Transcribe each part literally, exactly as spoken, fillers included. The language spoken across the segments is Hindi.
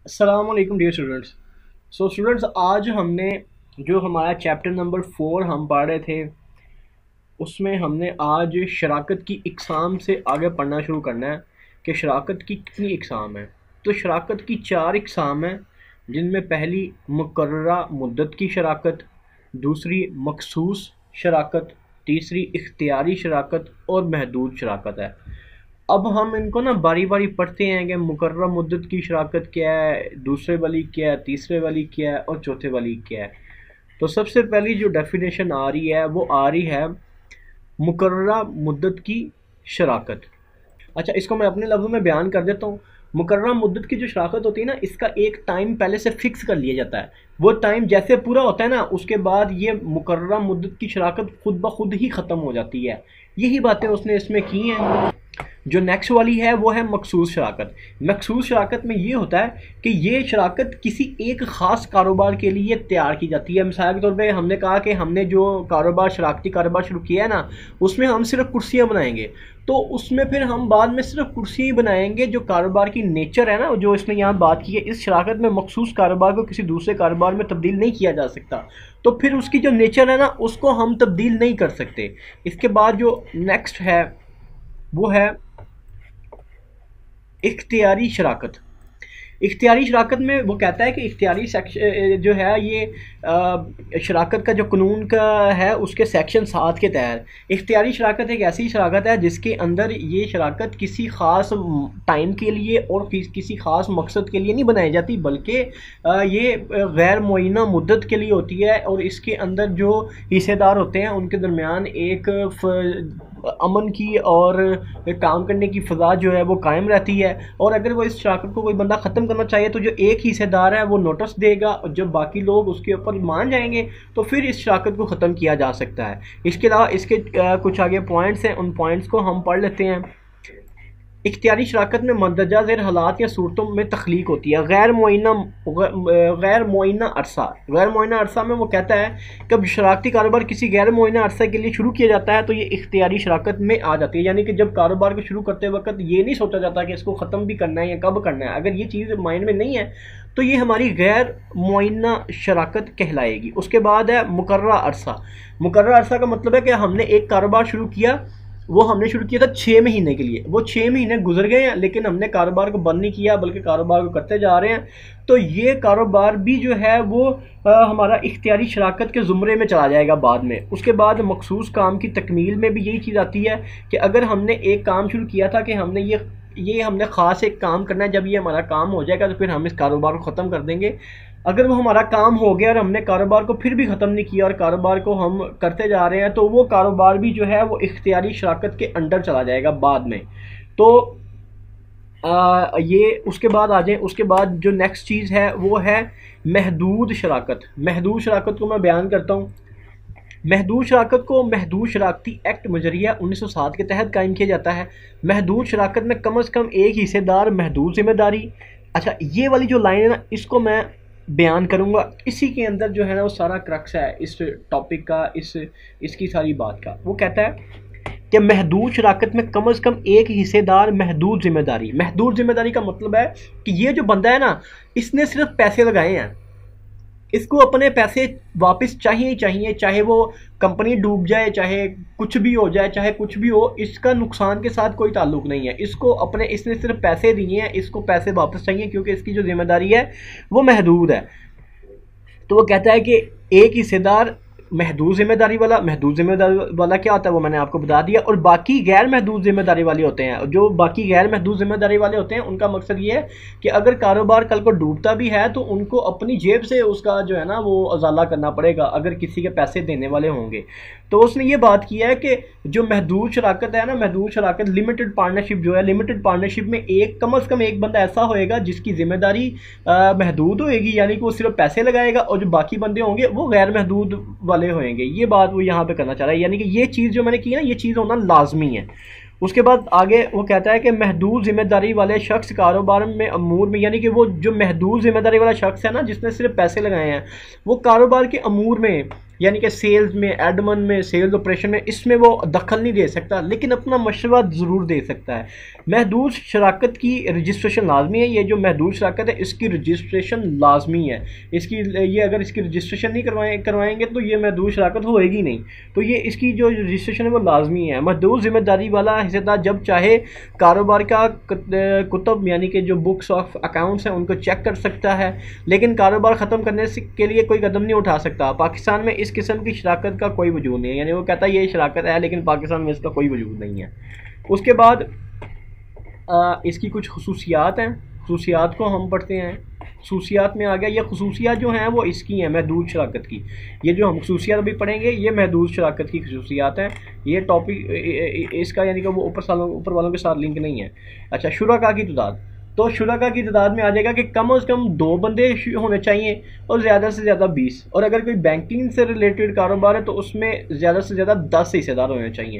अस्सलाम वालेकुम डियर स्टूडेंट्स। सो स्टूडेंट्स, आज हमने जो हमारा चैप्टर नंबर फोर हम पढ़ रहे थे उसमें हमने आज शराकत की इकसाम से आगे पढ़ना शुरू करना है कि शराकत की कितनी इकसाम है। तो शराकत की चार इकसाम है, जिनमें पहली मुकर्ररा मुद्दत की शराकत, दूसरी मखसूस शराकत, तीसरी इख्तियारी शराकत और महदूद शराकत है। अब हम इनको ना बारी बारी पढ़ते हैं कि मुकर्रर मुद्दत की शराकत क्या है, दूसरे वाली क्या है, तीसरे वाली क्या है और चौथे वाली क्या है। तो सबसे पहली जो डेफिनेशन आ रही है वो आ रही है मुकर्रर मुद्दत की शराकत। अच्छा, इसको मैं अपने लफ्ज़ों में बयान कर देता हूँ। मुकर्रर मुद्दत की जो शराकत होती है ना, इसका एक टाइम पहले से फिक्स कर लिया जाता है। वो टाइम जैसे पूरा होता है ना, उसके बाद ये मुकर्रर मुद्दत की शराकत खुद ब खुद ही ख़त्म हो जाती है। यही बातें उसने इसमें की हैं। जो नेक्स्ट वाली है वो है मखसूस शराकत। मखसूस शराकत में ये होता है कि ये शराकत किसी एक ख़ास कारोबार के लिए तैयार की जाती है। मिसाल के तौर पे हमने कहा कि हमने जो कारोबार शराकती कारोबार शुरू किया है ना, उसमें हम सिर्फ कुर्सियाँ बनाएंगे, तो उसमें फिर हम बाद में सिर्फ कुर्सी ही बनाएंगे। जो कारोबार की नेचर है ना, जो इसने यहाँ बात की है, इस शराकत में मखसूस कारोबार को किसी दूसरे कारोबार में तब्दील नहीं किया जा सकता। तो फिर उसकी जो नेचर है ना, उसको हम तब्दील नहीं कर सकते। इसके बाद जो नेक्स्ट है वो है इख्तियारी शराकत। इख्तियारी शराकत में वो कहता है कि इख्तियारी सेक्शन जो है ये शराकत का जो कानून का है उसके सेक्शन सात के तहत इख्तियारी शराकत एक ऐसी शराकत है जिसके अंदर ये शराकत किसी ख़ास टाइम के लिए और किसी ख़ास मकसद के लिए नहीं बनाई जाती, बल्कि ये गैर मुअय्यना मुद्दत के लिए होती है। और इसके अंदर जो हिस्सेदार होते हैं उनके दरमियान एक अमन की और काम करने की फ़ज़ा जो है वो कायम रहती है। और अगर वो इस शराकत को कोई बंदा ख़त्म करना चाहिए तो जो एक हिस्सेदार है वो नोटिस देगा, और जब बाकी लोग उसके ऊपर मान जाएंगे तो फिर इस शराकत को ख़त्म किया जा सकता है। इसके अलावा इसके कुछ आगे पॉइंट्स हैं, उन पॉइंट्स को हम पढ़ लेते हैं। इख्तियारी शराकत में मंदरजा ज़ेर हालात या सूरतों में तख्लीक होती है गैर मुअय्यना गैर मुअय्यना अरसा। गैर मुअय्यना अरसा में वो कहता है कि जब शराकती कारोबार किसी गैर मुअय्यना अरसे के लिए शुरू किया जाता है तो ये इख्तियारी शराकत में आ जाती है। यानी कि जब कारोबार को शुरू करते वक्त ये नहीं सोचा जाता कि इसको ख़त्म भी करना है या कब करना है। अगर ये चीज़ माइंड में नहीं है तो ये हमारी गैर मुअय्यना शराकत कहलाएगी। उसके बाद है मुकर्ररा अरसा। मुकर्ररा अरसा का मतलब है कि हमने एक कारोबार शुरू किया, वो हमने शुरू किया था छः महीने के लिए। वो छः महीने गुजर गए हैं लेकिन हमने कारोबार को बंद नहीं किया, बल्कि कारोबार को करते जा रहे हैं। तो ये कारोबार भी जो है वो आ, हमारा इख्तियारी शराकत के ज़ुमरे में चला जाएगा बाद में। उसके बाद मखसूस काम की तकमील में भी यही चीज़ आती है कि अगर हमने एक काम शुरू किया था कि हमने ये ये हमने ख़ास एक काम करना है, जब ये हमारा काम हो जाएगा तो फिर हम इस कारोबार को ख़त्म कर देंगे। अगर वो हमारा काम हो गया और हमने कारोबार को फिर भी ख़त्म नहीं किया और कारोबार को हम करते जा रहे हैं, तो वो कारोबार भी जो है वो इख्तियारी शराकत के अंडर चला जाएगा बाद में। तो आ, ये उसके बाद आ जाए। उसके बाद जो नेक्स्ट चीज़ है वो है महदूद शराकत। महदूद शराकत को मैं बयान करता हूँ। महदूद शराकत को महदूद शराकती एक्ट मुजरिया उन्नीस सौ सात के तहत कायम किया जाता है। महदूद शराकत में कम अज़ कम एक हिस्सेदार, महदूद जिम्मेदारी। अच्छा, ये वाली जो लाइन है ना, इसको मैं बयान करूँगा। इसी के अंदर जो है ना वो सारा क्रक्स है इस टॉपिक का, इस इसकी सारी बात का। वो कहता है कि महदूद शराकत में कम अज़ कम एक हिस्सेदार, महदूद जिम्मेदारी। महदूद जिम्मेदारी का मतलब है कि ये जो बंदा है ना, इसने सिर्फ पैसे लगाए हैं, इसको अपने पैसे वापस चाहिए ही चाहिए, चाहे वो कंपनी डूब जाए, चाहे कुछ भी हो जाए, चाहे कुछ भी हो, इसका नुकसान के साथ कोई ताल्लुक नहीं है। इसको अपने इसने सिर्फ पैसे दिए हैं, इसको पैसे वापस चाहिए क्योंकि इसकी जो जिम्मेदारी है वो महदूद है। तो वो कहता है कि एक हिस्सेदार महदूद जिम्मेदारी वाला। महदूद जिम्मेदारी वाला क्या होता है वो मैंने आपको बता दिया। और बाकी गैर महदूद जिम्मेदारी वाले होते हैं। जो बाकी गैर महदूद जिम्मेदारी वाले होते हैं उनका मकसद ये है कि अगर कारोबार कल को डूबता भी है तो उनको अपनी जेब से उसका जो है ना वो अजाला करना पड़ेगा, अगर किसी के पैसे देने वाले होंगे। तो उसने ये बात की है कि जो महदूद शराकत है ना, महदूद शराकत लिमिटेड पार्टनरशिप जो है, लिमिटेड पार्टनरशिप में एक कम अज़ कम एक बंदा ऐसा होएगा जिसकी जिम्मेदारी महदूद होएगी, यानी कि वो सिर्फ पैसे लगाएगा, और जो बाकी बंदे होंगे वो गैर महदूद वाले होंगे। ये बात वो यहाँ पे करना चाह रहा है, यानी कि ये चीज़ जो मैंने की ना, ये चीज़ होना लाजमी है। उसके बाद आगे वो कहता है कि महदूद जिम्मेदारी वाले शख्स कारोबार में अमूर में, यानी कि वो जो महदूद जिम्मेदारी वाला शख्स है ना, जिसने सिर्फ पैसे लगाए हैं, वो कारोबार के अमूर में यानी कि सेल्स में, एडमन में, सेल्स ऑपरेशन में, इसमें वो दखल नहीं दे सकता, लेकिन अपना मशवरा ज़रूर दे सकता है। महदूद शराकत की रजिस्ट्रेशन लाजमी है। ये जो महदूद शराकत है इसकी रजिस्ट्रेशन लाजमी है। इसकी ये अगर इसकी रजिस्ट्रेशन नहीं करवाए करवाएंगे तो ये महदूद शराकत होएगी नहीं। तो ये इसकी जो रजिस्ट्रेशन है वो लाजमी है। महदूद जिम्मेदारी वाला हिस्सेदार जब चाहे कारोबार का कुतब यानी कि जो बुक्स ऑफ अकाउंट्स हैं उनको चेक कर सकता है, लेकिन कारोबार ख़त्म करने के लिए कोई कदम नहीं उठा सकता। पाकिस्तान में इस किस्म की शराकत का कोई वजूद नहीं है, यानी वो कहता है ये शराकत है लेकिन पाकिस्तान में इसका कोई वजूद नहीं है। उसके बाद आ, इसकी कुछ खसूसियात हैं, खसूसियात को हम पढ़ते हैं। खसूसियात में आ गया, ये खसूसियात जो हैं वो इसकी हैं महदूद शराकत की। ये जो हम खसूसियात अभी पढ़ेंगे ये महदूद शराकत की खसूसियात हैं। ये टॉपिक इसका यानी कि वो ऊपर सालों ऊपर वालों के साथ लिंक नहीं है। अच्छा, शुरका की तादाद, तो शुरका की तादाद में आ जाएगा कि कम अज़ कम दो बंदे होने चाहिए और ज़्यादा से ज़्यादा बीस, और अगर कोई बैंकिंग से रिलेटेड कारोबार है तो उसमें ज़्यादा से ज़्यादा दस हिस्सेदार होने चाहिए।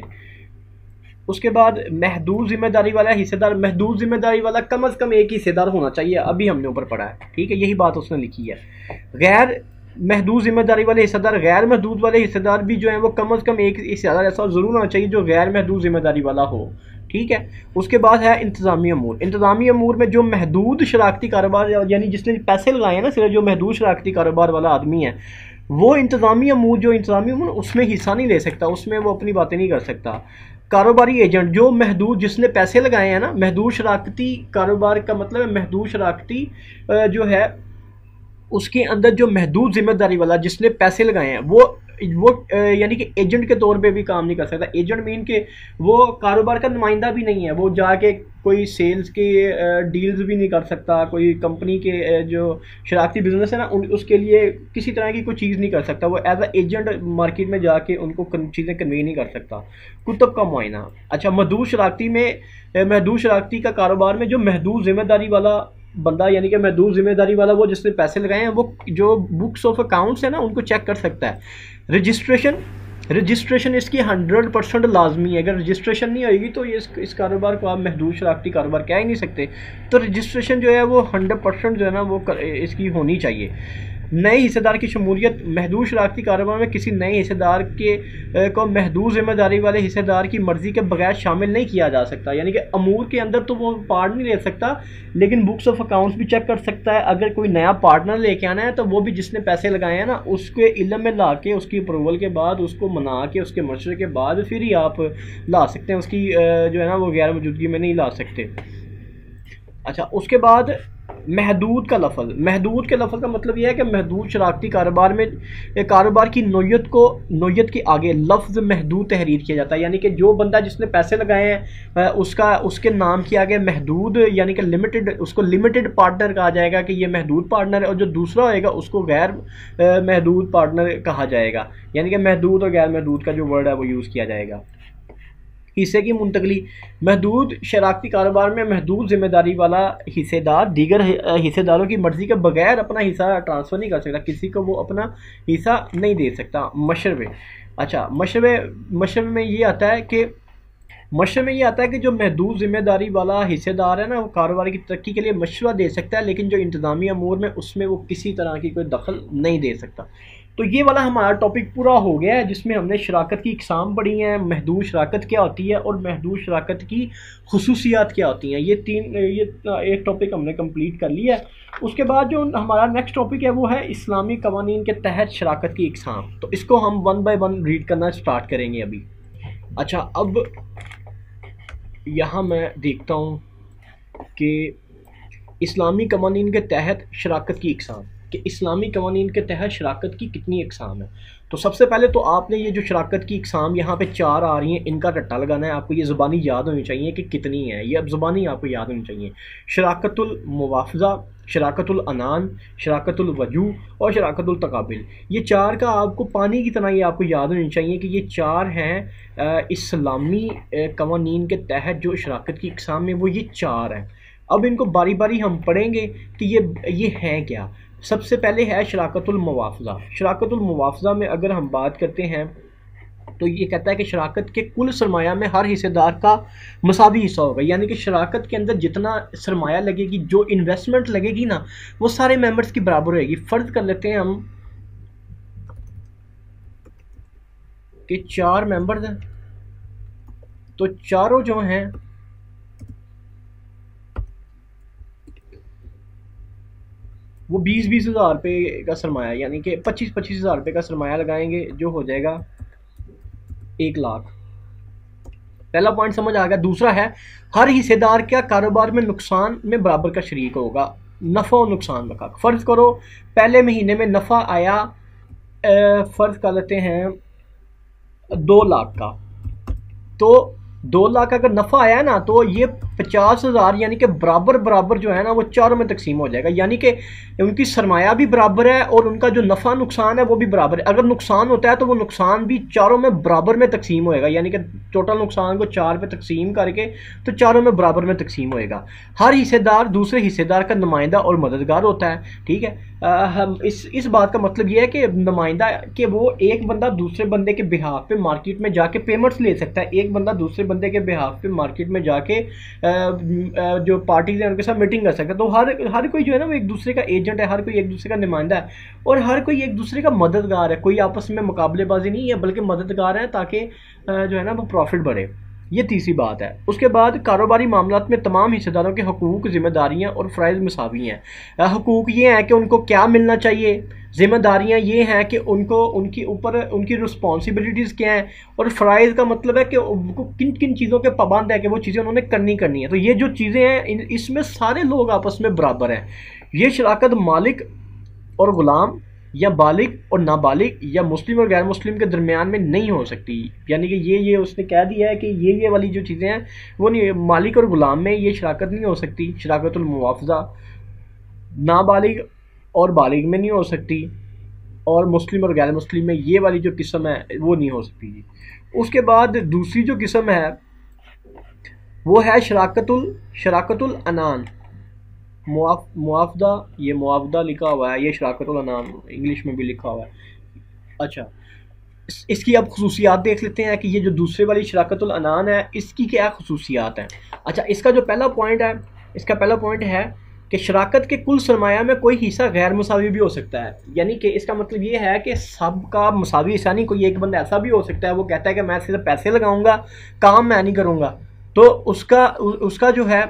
उसके बाद महदूद जिम्मेदारी वाला हिस्सेदार, महदूद जिम्मेदारी वाला कम अज़ कम एक हिस्सेदार होना चाहिए, अभी हमने ऊपर पढ़ा है, ठीक है, यही बात उसने लिखी है। गैर महदूद जिम्मेदारी वाले हिस्सेदार, गैर महदूद वाले हिस्सेदार भी जो है वो कम अज़ कम एक हिस्सेदार ऐसा ज़रूर होना चाहिए जो गैर महदूद जिम्मेदारी वाला हो, ठीक है। उसके बाद है इंतज़ामी अमूर। इंतज़ामी अमूर में जो महदूद शराकती कारोबार यानी जिसने पैसे लगाए हैं ना, सिर्फ जो महदूद शराकती कारोबार वाला आदमी है वो इंतज़ामी अमूर जो इंतज़ामी अमूर उसमें हिस्सा नहीं ले सकता, उसमें वो अपनी बातें नहीं कर सकता। कारोबारी एजेंट जो महदूद जिसने पैसे लगाए हैं ना, महदूद शराकती कारोबार का मतलब है महदूद शराकती जो है उसके अंदर जो महदूद जिम्मेदारी वाला जिसने पैसे लगाए हैं वो वो यानी कि एजेंट के तौर पे भी काम नहीं कर सकता। एजेंट मीन के वो कारोबार का नुमाइंदा भी नहीं है, वो जाके कोई सेल्स के डील्स भी नहीं कर सकता, कोई कंपनी के जो शराकती बिजनेस है ना उसके लिए किसी तरह की कोई चीज़ नहीं कर सकता। वो एज अ एजेंट मार्केट में जाके उनको चीज़ें कन्वे नहीं कर सकता। कुतब का मुआयना, अच्छा, महदूद शराकती में महदूद शराकती का कारोबार में जो महदूद जिम्मेदारी वाला बंदा यानी कि महदूद जिम्मेदारी वाला वो जिसने पैसे लगाए हैं वो जो बुक्स ऑफ अकाउंट्स है ना उनको चेक कर सकता है। रजिस्ट्रेशन, रजिस्ट्रेशन इसकी हंड्रेड परसेंट लाजमी है। अगर रजिस्ट्रेशन नहीं होगी तो ये इस, इस कारोबार को आप महदूद शराकती कारोबार कह ही नहीं सकते। तो रजिस्ट्रेशन जो है वो हंड्रेड परसेंट जो है ना वो कर, इसकी होनी चाहिए। नए हिस्सेदार की शमूलियत, महदूद शराकती कारोबार में किसी नए हिस्सेदार के को महदूद जिम्मेदारी वाले हिस्सेदार की मर्जी के बगैर शामिल नहीं किया जा सकता। यानी कि अमूर के अंदर तो वो पार्ट नहीं ले सकता, लेकिन बुक्स ऑफ अकाउंट्स भी चेक कर सकता है। अगर कोई नया पार्टनर लेके आना है तो वो भी जिसने पैसे लगाए हैं ना उसके इल्म में ला के उसकी अप्रूवल के बाद उसको मना के उसके मशवरे के बाद फिर ही आप ला सकते हैं, उसकी जो है ना वो गैर मौजूदगी में नहीं ला सकते। अच्छा, उसके बाद महदूद का लफ्ज़, महदूद के लफ्ज़ का मतलब यह है कि महदूद शराकती कारोबार में कारोबार की नोयत को नोयत के आगे लफ्ज़ महदूद तहरीर किया जाता है। यानी कि जो बंदा जिसने पैसे लगाए हैं उसका उसके नाम के आगे महदूद यानी कि लिमिटेड, उसको लिमिटेड पार्टनर कहा जाएगा कि ये महदूद पार्टनर है, और जो दूसरा होएगा उसको गैर महदूद पार्टनर कहा जाएगा। यानी कि महदूद और गैर महदूद का जो वर्ड है वो यूज़ किया जाएगा। हिस्से की मुंतकली, महदूद शराकती कारोबार में महदूद जिम्मेदारी वाला हिस्सेदार दीगर हिस्सेदारों की मर्ज़ी के बगैर अपना हिस्सा ट्रांसफ़र नहीं कर सकता, किसी को वो अपना हिस्सा नहीं दे सकता। मशरबे, अच्छा, मशरबे मशरबे में ये आता है कि मशवरे में ये आता है कि जो महदूद जिम्मेदारी वाला हिस्सेदार है ना वो कारोबार की तरक्की के लिए मशवरा दे सकता है, लेकिन जो इंतज़ामी अमूर में उसमें वो किसी तरह की कोई दखल नहीं दे सकता। तो ये वाला हमारा टॉपिक पूरा हो गया है जिसमें हमने शराकत की इकसाम पढ़ी हैं, महदूद शराकत क्या होती है और महदूद शराकत की खुसूसियात क्या होती हैं। ये तीन ये एक टॉपिक हमने कंप्लीट कर लिया है। उसके बाद जो हमारा नेक्स्ट टॉपिक है वो है इस्लामी कवानीन के तहत शराकत की इकसाम। तो इसको हम वन बाय वन रीड करना स्टार्ट करेंगे अभी। अच्छा, अब यहाँ मैं देखता हूँ कि इस्लामी कवानीन के तहत शराकत की इकसाम कि इस्लामी कवानीन के तहत शराकत की कितनी इकसाम है। तो सबसे पहले तो आपने ये जो शराकत की इकसाम यहाँ पे चार आ रही हैं इनका रट्टा लगाना है। आपको ये ज़ुबानी याद होनी चाहिए कि कितनी है, ये अब ज़ुबानी आपको याद होनी चाहिए। शराकतुल मुवाफ़ज़ा, शराकतुल अनान, शराकतुल वजूह और शराकतुल तकाबिल, ये चार का आपको पानी की तरह ये आपको याद होनी चाहिए कि ये चार हैं इस्लामी कवानीन के तहत जो शराकत की इकसाम में वो ये चार हैं। अब इनको बारी बारी हम पढ़ेंगे कि ये ये हैं क्या। सबसे पहले है शराकतुल मुवाफ़ज़ा। शराकतुल मुवाफ़ज़ा में अगर हम बात करते हैं तो ये कहता है कि शराकत के कुल सरमाया में हर हिस्सेदार का मसावी हिस्सा होगा। यानी कि शराकत के अंदर जितना सरमाया लगेगी, जो इन्वेस्टमेंट लगेगी ना, वो सारे मेंबर्स की बराबर होगी। फ़र्ज़ कर लेते हैं हम कि चार मेंबर हैं, तो चारों जो हैं वो बीस बीस हज़ार रुपये का सरमाया, यानी कि पच्चीस पच्चीस हज़ार रुपये का सरमाया लगाएंगे, जो हो जाएगा एक लाख। पहला पॉइंट समझ आ गया। दूसरा है हर हिस्सेदार क्या कारोबार में नुकसान में बराबर का शरीक होगा, नफ़ा और नुकसान का। फ़र्ज़ करो पहले महीने में नफ़ा आया, फ़र्ज़ कर लेते हैं दो लाख का, तो दो लाख का अगर नफ़ा आया है ना, तो ये पचास हज़ार यानी कि बराबर बराबर जो है ना वो चारों में तकसीम हो जाएगा, यानी कि उनकी सरमाया भी बराबर है और उनका जो नफ़ा नुकसान है वो भी बराबर है। अगर नुकसान होता है तो वो नुकसान भी चारों में बराबर में तकसीम होएगा, यानी कि टोटल नुकसान को चार पे तकसीम करके तो चारों में बराबर में तकसीम होएगा। हर हिस्सेदार दूसरे हिस्सेदार का नुमाइंदा और मददगार होता है, ठीक है। आ, हम इस इस बात का मतलब ये है कि नुमाइंदा कि वो एक बंदा दूसरे बंदे के बिहाफ पे मार्केट में जाके पेमेंट्स ले सकता है, एक बंदा दूसरे बंदे के बिहाफ पे मार्केट में जाके जो पार्टीज हैं उनके साथ मीटिंग कर सकता है। तो हर हर कोई जो है ना वो एक दूसरे का एजेंट है, हर कोई एक दूसरे का नुमाइंदा है और हर कोई एक दूसरे का मददगार है। कोई आपस में मुकाबलेबाजी नहीं है बल्कि मददगार है ताकि जो है ना वो प्रॉफिट बढ़े। ये तीसरी बात है। उसके बाद कारोबारी मामलात में तमाम हिस्सेदारों के हकूक़, जिम्मेदारियां और फ़राइज़ मसावी हैं। हकूक़ ये हैं कि उनको क्या मिलना चाहिए, जिम्मेदारियां ये हैं कि उनको उनकी ऊपर उनकी रिस्पॉन्सिबिलिटीज़ क्या हैं, और फ़राइज़ का मतलब है कि उनको किन किन चीज़ों के पाबंद है कि वो चीज़ें उन्होंने करनी करनी है। तो ये जो चीज़ें हैं इसमें सारे लोग आपस में बराबर हैं। ये शराकत मालिक और ग़ुलाम या बालिग और नाबालिग या मुस्लिम और गैर मुस्लिम के दरमियान में नहीं हो सकती, यानी कि ये ये उसने कह दिया है कि ये ये वाली जो चीज़ें हैं वो नहीं, मालिक और ग़ुलाम में ये शराकत नहीं हो सकती, शराकतुल मुआवज़ा। नाबालिग और बालिग में नहीं हो सकती, और मुस्लिम और गैर मुस्लिम में ये वाली जो किस्म है वो नहीं हो सकती। उसके बाद दूसरी जो किस्म है वो है शराकतुल शराकतुल अनान मुआफ मुआवदा, ये मुआवदा लिखा हुआ है, ये शराकतुल अनान इंग्लिश में भी लिखा हुआ है। अच्छा, इस, इसकी अब खसूसियात देख लेते हैं कि ये जो दूसरे वाली शराकतुल अनान है इसकी क्या खसूसियात हैं। अच्छा, इसका जो पहला पॉइंट है इसका पहला पॉइंट है कि शराकत के कुल सरमाया में कोई हिस्सा गैर मसावी भी हो सकता है, यानी कि इसका मतलब ये है कि सब का मसावी हिस्सा नहीं, कोई एक बंदा ऐसा भी हो सकता है वो कहता है कि मैं सिर्फ पैसे लगाऊंगा, काम मैं नहीं करूँगा, तो उसका उसका जो है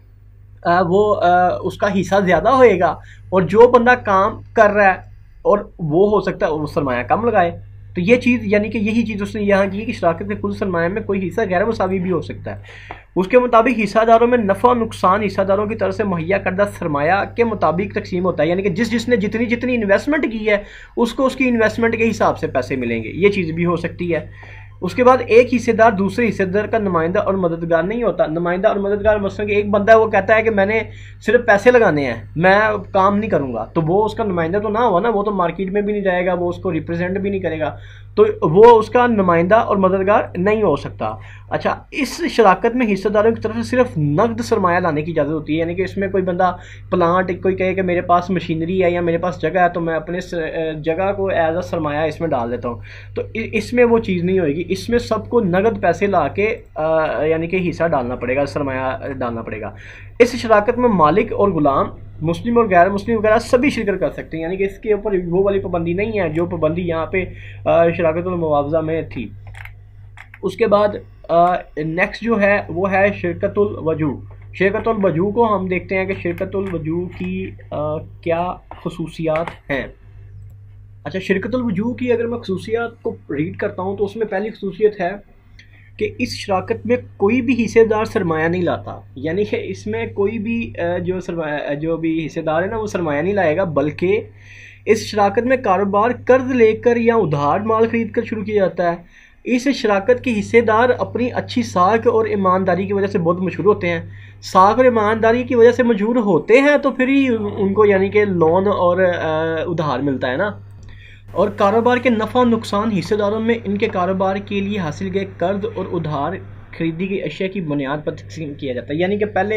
आ, वो आ, उसका हिस्सा ज़्यादा होएगा, और जो बंदा काम कर रहा है और वो हो सकता है वो सरमाया कम लगाए। तो ये चीज़ यानी कि यही चीज़ उसने यहाँ की कि शराकत के कुल सरमाया में कोई हिस्सा गैर मसावी भी हो सकता है। उसके मुताबिक हिस्सादारों में नफ़ा नुकसान हिस्सादारों की तरफ से मुहैया करदा सरमाया के मुताबिक तकसीम होता है, यानी कि जिस जिसने जितनी जितनी इन्वेस्टमेंट की है उसको उसकी इन्वेस्टमेंट के हिसाब से पैसे मिलेंगे, ये चीज़ भी हो सकती है। उसके बाद एक हिस्सेदार दूसरे हिस्सेदार का नुमाइंदा और मददगार नहीं होता। नुमाइंदा और मददगार मसलन कि एक बंदा है वो कहता है कि मैंने सिर्फ पैसे लगाने हैं, मैं काम नहीं करूँगा, तो वो उसका नुमाइंदा तो ना हुआ ना, वो तो मार्केट में भी नहीं जाएगा, वो उसको रिप्रेजेंट भी नहीं करेगा, तो वो उसका नुमाइंदा और मददगार नहीं हो सकता। अच्छा, इस शराकत में हिस्सेदारों की तरफ से सिर्फ नकद सरमाया लाने की इजाज़त होती है, यानी कि इसमें कोई बंदा प्लांट कोई कहे कि मेरे पास मशीनरी है या मेरे पास जगह है तो मैं अपने जगह को एज अ सरमाया इसमें डाल देता हूँ, तो इसमें वो चीज़ नहीं होएगी। इसमें सबको नगद पैसे ला के यानी कि हिस्सा डालना पड़ेगा, सरमाया डालना पड़ेगा। इस शराकत में मालिक और ग़ुलाम, मुस्लिम और गैर मुस्लिम वगैरह सभी शिरकत कर सकते हैं, यानी कि इसके ऊपर वो वाली पाबंदी नहीं है जो पाबंदी यहाँ पे शराकतुल मुआवज़ा में थी। उसके बाद नेक्स्ट जो है वो है शिरकतुल वजूह। शिरकतुल वजूह को हम देखते हैं कि शिरकतुल वजूह की आ, क्या खसूसियात हैं। अच्छा, शिरकतुल वजूह की अगर मैं खसूसियात को रीड करता हूँ तो उसमें पहली खसूसियत है कि इस शराकत में कोई भी हिस्सेदार सरमाया नहीं लाता, यानी कि इसमें कोई भी जो सरमाया जो भी हिस्सेदार है ना वो सरमाया नहीं लाएगा, बल्कि इस शराकत में कारोबार कर्ज लेकर या उधार माल खरीद कर शुरू किया जाता है। इस शराकत के हिस्सेदार अपनी अच्छी साख और ईमानदारी की वजह से बहुत मशहूर होते हैं। साख और ईमानदारी की वजह से मशहूर होते हैं तो फिर ही उनको यानी कि लोन और उधार मिलता है ना। और कारोबार के नफ़ा नुकसान हिस्सेदारों में इनके कारोबार के लिए हासिल गए कर्ज और उधार खरीदी गई अशिया की बुनियाद पर तकसीम किया जाता है, यानी कि पहले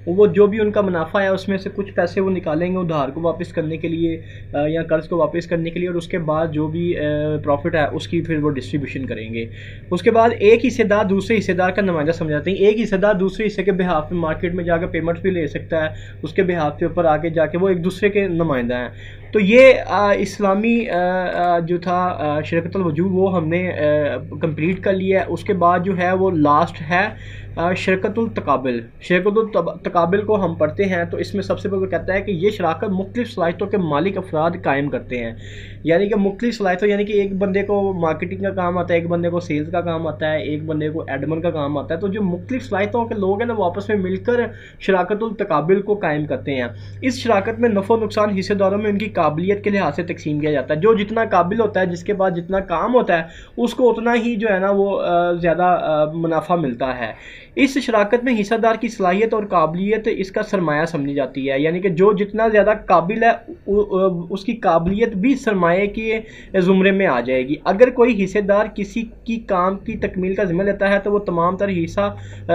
वो जो भी उनका मुनाफा है उसमें से कुछ पैसे वो निकालेंगे उधार को वापस करने के लिए या कर्ज़ को वापस करने के लिए, और उसके बाद जो भी प्रॉफिट है उसकी फिर वो डिस्ट्रीब्यूशन करेंगे। उसके बाद एक हिस्सेदार दूसरे हिस्सेदार का नुमाइंदा समझाते हैं। एक हिस्सेदार दूसरे हिस्से के बिहाफ में मार्केट में जाकर पेमेंट्स भी ले सकता है, उसके बिहाफ के ऊपर आगे जाके वो एक दूसरे के नुमाइंदा हैं। तो ये आ, इस्लामी आ, आ, जो था शरकतुल वजूद वो हमने कंप्लीट कर लिया है। उसके बाद जो है वो लास्ट है शरकतुल तकाबिल। शरकतुल तकाबिल को हम पढ़ते हैं तो इसमें सबसे पहले कहता है कि ये शराकत मुख्तलिफ सलाहियतों के मालिक अफराद कायम करते हैं, यानी कि मुख्तलिफ सलाहियतों, यानी कि एक बंदे को मार्केटिंग का काम आता है, एक बंदे को सेल्स का काम आता है, एक बंदे को एडमन का काम आता है। तो जो मुख्तलिफ सलाहियतों के लोग हैं ना वो आपस में मिलकर शराकतुल तकाबिल को कायम करते हैं। इस शराकत में नफ़ो नुकसान हिस्सेदारों में उनकी काबिलियत के लिहाज से तकसीम किया जाता है। जो जितना काबिल होता है, जिसके पास जितना काम होता है, उसको उतना ही जो है ना वो ज़्यादा मुनाफा मिलता है। इस शराकत में हिस्सेदार की सलाहियत और काबिलियत इसका सरमाया समझी जाती है, यानी कि जो जितना ज़्यादा काबिल है उसकी काबिलियत भी सरमाए के ज़ुमरे में आ जाएगी। अगर कोई हिस्सेदार किसी की काम की तकमील का ज़िम्मा लेता है तो वो तमाम तर हिस्सा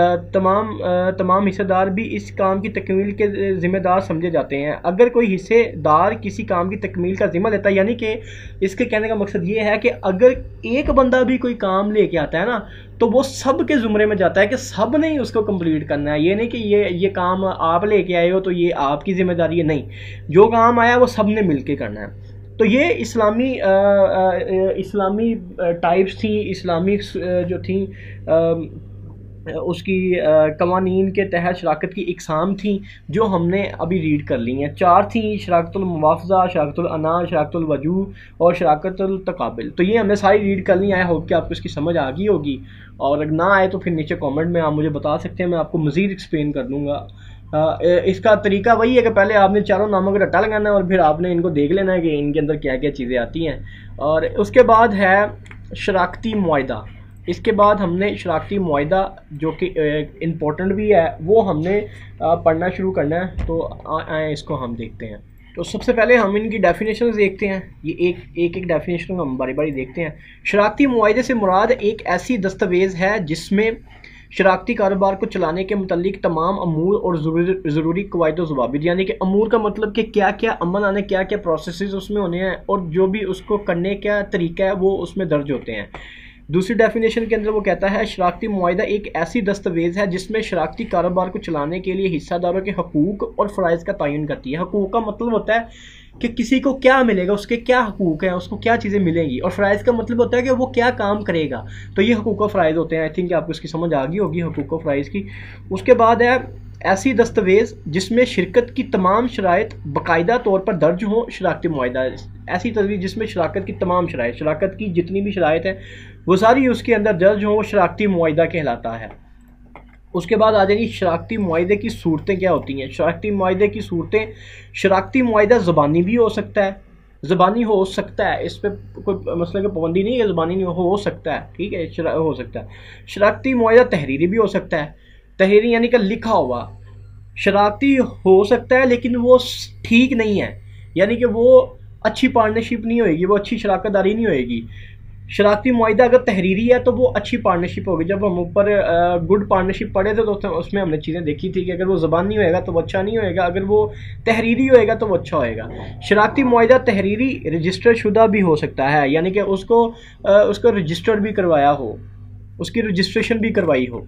तमाम तमाम हिस्सेदार भी इस काम की तकमील के ज़िम्मेदार समझे जाते हैं। अगर कोई हिस्सेदार किसी काम की तकमील का ज़िम्मा लेता है, यानी कि इसके कहने का मकसद ये है कि अगर एक बंदा भी कोई काम लेके आता है ना तो वो सब के ज़ुमरे में जाता है कि सब ने ही उसको कंप्लीट करना है। ये नहीं कि ये ये काम आप लेके आए हो तो ये आपकी ज़िम्मेदारी है, नहीं, जो काम आया वो सब ने मिल के करना है। तो ये इस्लामी आ, आ, इस्लामी टाइप्स थी, इस्लामिक जो थी आ, उसकी कवानीन के तहत शराकत की इकसाम थी जो हमने अभी रीड कर ली हैं। चार थी, शराकतुल मुवाफ़ज़ा, शराकतुल अना, शराकतुल वजूह और शराकतुल तकाबिल। तो ये हमने सारी रीड कर ली। आई होप कि आपको इसकी समझ आ गई होगी, और अगर ना आए तो फिर नीचे कमेंट में आप मुझे बता सकते हैं, मैं आपको मज़ीद एक्सप्लेन कर दूँगा। इसका तरीका वही है कि पहले आपने चारों नामों का रट्टा लगाना है और फिर आपने इनको देख लेना है कि इनके अंदर क्या क्या चीज़ें आती हैं। और उसके बाद है शराकती मुआहिदा। इसके बाद हमने शराकती मुआहिदा जो कि इम्पोर्टेंट भी है वो हमने पढ़ना शुरू करना है। तो आए इसको हम देखते हैं। तो सबसे पहले हम इनकी डेफिनेशन देखते हैं। ये एक एक एक डेफिनेशन को हम बारी बारी देखते हैं। शराकती मुआहिदे से मुराद एक ऐसी दस्तावेज़ है जिसमें शराकती कारोबार को चलाने के मुतालिक तमाम अमूर और ज़रूरी कवायद व ज़वाबित, यानी कि अमूर का मतलब कि क्या क्या अमल आने, क्या क्या प्रोसेसेस उसमें होने हैं और जो भी उसको करने का तरीका है वो उसमें दर्ज होते हैं। दूसरी डेफिनेशन के अंदर वो कहता है शराकती मुआहिदा एक ऐसी दस्तावेज़ है जिसमें शराकती कारोबार को चलाने के लिए हिस्सेदारों के हकूक़ और फ़राइज़ का तयन करती है। हकूक़ का मतलब होता है कि किसी को क्या मिलेगा, उसके क्या हकूक़ हैं, उसको क्या चीज़ें मिलेंगी, और फ़राइज़ का मतलब होता है कि वो क्या काम करेगा। तो ये हकूक़ और फ़राइज़ होते हैं। आई थिंक आपको इसकी समझ आ गई होगी हकूक़ और फ़राइज़ की। उसके बाद है ऐसी दस्तावेज़ जिसमें शिरकत की तमाम शराइत बाकायदा तौर पर दर्ज हों। शराकती मुआहिदा ऐसी तस्वीर जिसमें शराकत की तमाम शराइत, शराकत की जितनी भी शराइत हैं वो सारी उसके अंदर दर्ज हों, वो शराकती मुआहिदा कहलाता है। उसके बाद आ जाएगी शराकती मुआहिदे की सूरतें क्या होती हैं। शराकती मुआहिदे की सूरतें, शराकती मुआहिदा ज़बानी भी हो सकता है, ज़बानी हो सकता है, इस पर कोई मसले की पाबंदी नहीं है, ज़बानी नहीं हो सकता है, ठीक है, हो सकता है। शराकती मुआहिदा तहरीरी भी हो सकता है। तहरीरी यानी कि लिखा हुआ। शराकती हो सकता है लेकिन वो ठीक नहीं है, यानी कि वो अच्छी पार्टनरशिप नहीं होएगी, वो अच्छी शराकतदारी नहीं होएगी। शराकती मुआहिदा अगर तहरीरी है तो वो अच्छी पार्टनरशिप होगी। जब हम ऊपर गुड पार्टनरशिप पढ़े थे तो उसमें हमने चीज़ें देखी थी कि अगर वो ज़बानी होएगा तो वो अच्छा नहीं होएगा, अगर वो तहरीरी होएगा तो वो अच्छा होएगा। शराकती मुआहिदा तहरीरी रजिस्टर शुदा भी हो सकता है, यानी कि उसको उसको रजिस्टर्ड भी करवाया हो, उसकी रजिस्ट्रेशन भी करवाई हो।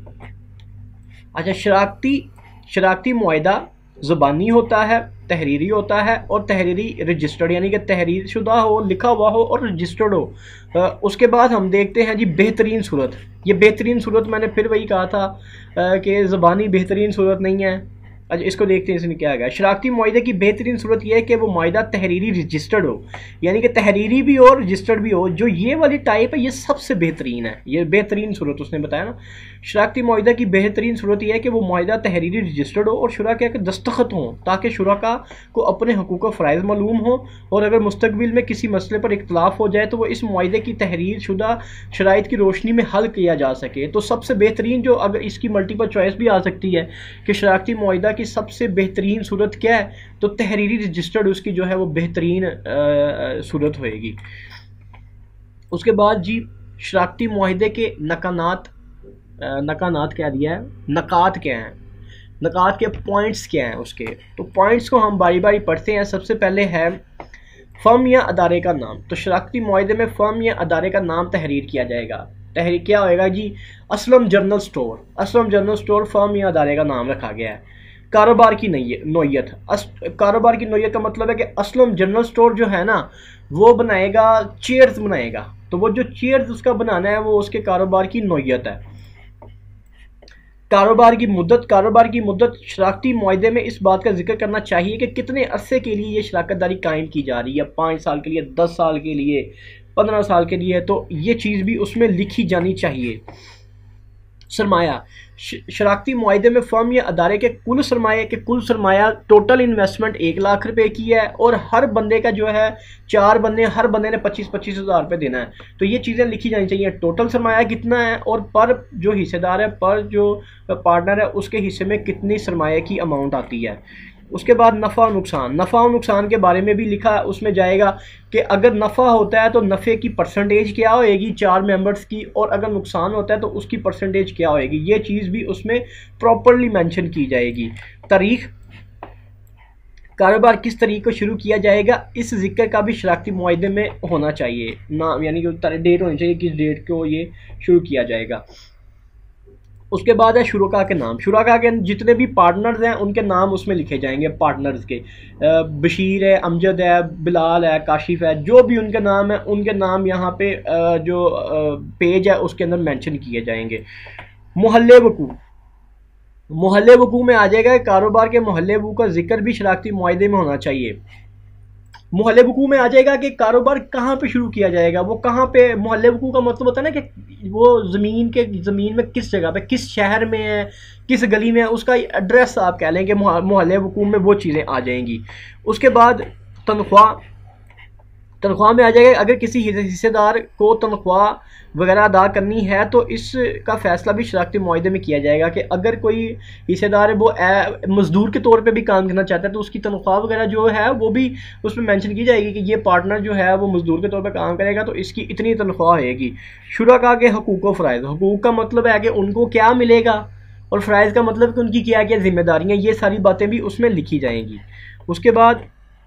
अच्छा, शराकती शराकती मुआहिदा ज़बानी होता है, तहरीरी होता है, और तहरीरी रजिस्टर्ड यानी कि तहरीर शुदा हो, लिखा हुआ हो और रजिस्टर्ड हो। आ, उसके बाद हम देखते हैं जी बेहतरीन सूरत। ये बेहतरीन सूरत मैंने फिर वही कहा था कि ज़बानी बेहतरीन सूरत नहीं है। अच्छा, इसको देखते हैं इसमें क्या है। शराकती मुआहिदे की बेहतरीन सूरत यह है कि वो मुआहिदा तहरीरी रजिस्टर्ड हो, यानी कि तहरीरी भी हो रजिस्टर्ड भी हो। जो ये वाली टाइप है ये सबसे बेहतरीन है, ये बेहतरीन सूरत उसने बताया ना। शराकती मुआहिदा की बेहतरीन सूरत यह है कि वो मुआहिदा तहरीरी रजिस्टर्ड हो और शुरा के दस्तखत हों, ताकि शुरका को अपने हकूक़ और फ़राइज़ मालूम हो, और अगर मुस्तकबिल में किसी मसले पर इख्तलाफ हो जाए तो वो इस मुआहिदे की तहरीर शुदा शराइत की रोशनी में हल किया जा सके। तो सबसे बेहतरीन, जो अगर इसकी मल्टीपल चॉइस भी आ सकती है कि शराकती मुआहिदा की सबसे बेहतरीन सूरत क्या है, तो तहरीरी रजिस्टर्ड उसकी जो है वो बेहतरीन सूरत होएगी। उसके बाद जी शराकती मुआहिदे के नकानात, नकानात क्या दिया है, नकात क्या हैं। नुकात के पॉइंट्स क्या हैं उसके, तो पॉइंट्स को हम बारी बारी पढ़ते हैं। सबसे पहले है फर्म या अदारे का नाम। तो शराकती मुआहदे में फर्म या अदारे का नाम तहरीर किया जाएगा। तहरीर क्या होएगा जी? Aslam general store. Aslam general store firm या अदारे का नाम रखा गया है। कारोबार की नोयत, कारोबार की नोयत का मतलब है कि असलम जनरल स्टोर जो है ना वो बनाएगा चेयर्स बनाएगा, तो वो जो चेयर्स उसका बनाना है वो उसके कारोबार की नोयत है। कारोबार की मुद्दत, कारोबार की मुद्दत शराकती मुआहदे में इस बात का जिक्र करना चाहिए कि कितने अरसे के लिए ये शराकत दारी कायम की जा रही है, पाँच साल के लिए, दस साल के लिए, पंद्रह साल के लिए, तो ये चीज़ भी उसमें लिखी जानी चाहिए। सरमाया, शराकती मुआहदे में फर्म या अदारे के कुल सरमाए के कुल सरमाया टोटल इन्वेस्टमेंट एक लाख रुपए की है और हर बंदे का जो है चार बंदे, हर बंदे ने पच्चीस पच्चीस हज़ार रुपये देना है। तो ये चीज़ें लिखी जानी चाहिए। टोटल सरमाया कितना है और पर जो हिस्सेदार है, पर जो पार्टनर है उसके हिस्से में कितनी सरमाया की अमाउंट आती है। उसके बाद नफ़ा और नुकसान, नफ़ा और नुकसान के बारे में भी लिखा है, उसमें जाएगा कि अगर नफ़ा होता है तो नफ़े की परसेंटेज क्या होएगी चार मेंबर्स की, और अगर नुकसान होता है तो उसकी परसेंटेज क्या होएगी। ये चीज़ भी उसमें प्रॉपर्ली मेंशन की जाएगी। तारीख, कारोबार किस तरीके को शुरू किया जाएगा, इस जिक्र का भी शराकती मुआहदे में होना चाहिए ना, यानी कि डेट होनी चाहिए किस डेट को ये शुरू किया जाएगा। उसके बाद है शुरका के नाम। शुरका के जितने भी पार्टनर्स हैं उनके नाम उसमें लिखे जाएंगे। पार्टनर्स के बशीर है, अमजद है, बिलाल है, काशिफ है, जो भी उनके नाम है उनके नाम यहाँ पे जो पेज है उसके अंदर मेंशन किए जाएंगे। मोहल्ले वकू, मोहल्ले वकू में आ जाएगा कारोबार के मोहल्ले वकू का जिक्र भी शराकती मुआहदे में होना चाहिए। मोहल्ले वकू में आ जाएगा कि कारोबार कहाँ पे शुरू किया जाएगा, वो कहाँ पे, मोहल्ले वकू का मतलब होता है ना कि वो ज़मीन के ज़मीन में किस जगह पे, किस शहर में है, किस गली में है, उसका एड्रेस आप कह लें कि मोहल्ले वकू में वो चीज़ें आ जाएंगी। उसके बाद तनख्वाह, तनख्वाह में आ जाएगा अगर किसी हिस्सेदार को तनख्वाह वगैरह अदा करनी है तो इसका फैसला भी शराकती मुआहदे में किया जाएगा कि अगर कोई हिस्सेदार है वो मजदूर के तौर पे भी काम करना चाहता है तो उसकी तनख्वाह वगैरह जो है वो भी उसमें मेंशन की जाएगी कि ये पार्टनर जो है वो मजदूर के तौर पे काम करेगा तो इसकी इतनी तनख्वाह होएगी। शुरका के हकूक़ व फ़राइज़, हकूक़ का मतलब है कि उनको क्या मिलेगा और फ़राइज़ का मतलब कि उनकी क्या क्या जिम्मेदारियाँ, ये सारी बातें भी उसमें लिखी जाएंगी। उसके बाद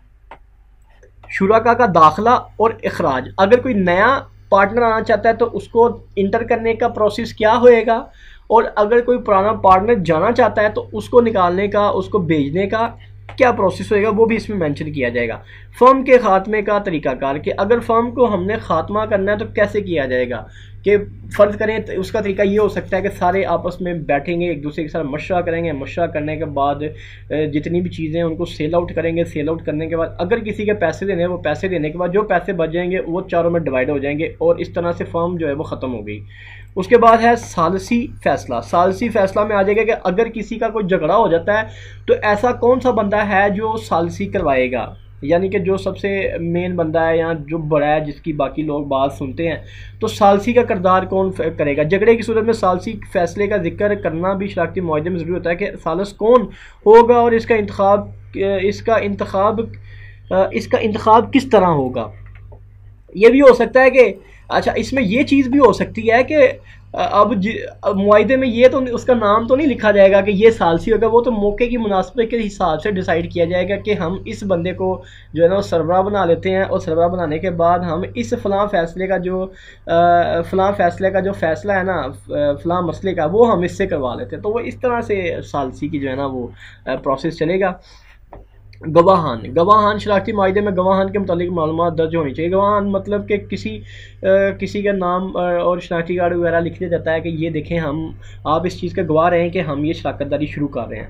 शुरका का दाखिला और इखराज, अगर कोई नया पार्टनर आना चाहता है तो उसको इंटर करने का प्रोसेस क्या होएगा, और अगर कोई पुराना पार्टनर जाना चाहता है तो उसको निकालने का, उसको भेजने का क्या प्रोसेस होएगा, वो भी इसमें मेंशन किया जाएगा। फर्म के खात्मे का तरीकाकार, कि अगर फर्म को हमने खात्मा करना है तो कैसे किया जाएगा, कि फ़र्ज़ करें तो उसका तरीका ये हो सकता है कि सारे आपस में बैठेंगे, एक दूसरे के साथ मशवरा करेंगे, मशवरा करने के बाद जितनी भी चीज़ें हैं उनको सेल आउट करेंगे, सेल आउट करने के बाद अगर किसी के पैसे देने हैं वो पैसे देने के बाद जो पैसे बच जाएंगे वो चारों में डिवाइड हो जाएंगे और इस तरह से फर्म जो है वो ख़त्म हो गई। उसके बाद है सालसी फैसला। सालसी फैसला में आ जाएगा कि अगर किसी का कोई झगड़ा हो जाता है तो ऐसा कौन सा बंदा है जो सालसी करवाएगा, यानी कि जो सबसे मेन बंदा है या जो बड़ा है जिसकी बाकी लोग बात सुनते हैं, तो सालसी का किरदार कौन करेगा। झगड़े की सूरत में सालसी फैसले का जिक्र करना भी शराकती मुआहदे में ज़रूरी होता है कि सालस कौन होगा और इसका इंतखाब इसका इंतखाब इसका इंतखाब किस तरह होगा। ये भी हो सकता है कि अच्छा इसमें ये चीज़ भी हो सकती है कि अब मुआहदे में ये तो उसका नाम तो नहीं लिखा जाएगा कि ये सालसी होगा, वो तो मौके की मुनासिबत के हिसाब से डिसाइड किया जाएगा कि हम इस बंदे को जो है ना सरबराह बना लेते हैं और सरबराह बनाने के बाद हम इस फ़लाँ फ़ैसले का जो फ़लाँ फ़ैसले का जो फ़ैसला है ना फ़लाँ मसले का वो हम इससे करवा लेते हैं। तो वो इस तरह से सालसी की जो है ना वो प्रोसेस चलेगा। गवाहान, गवाहान शराकती मुआहदे में गवाहान के मुतालिक मालूमात दर्ज होनी चाहिए। गवाहान मतलब कि किसी आ, किसी का नाम और शनाख्ती कार्ड वगैरह लिख दिया जाता है कि ये देखें हम आप इस चीज़ का गवाह रहे हैं कि हम ये शराकत दारी शुरू कर रहे हैं।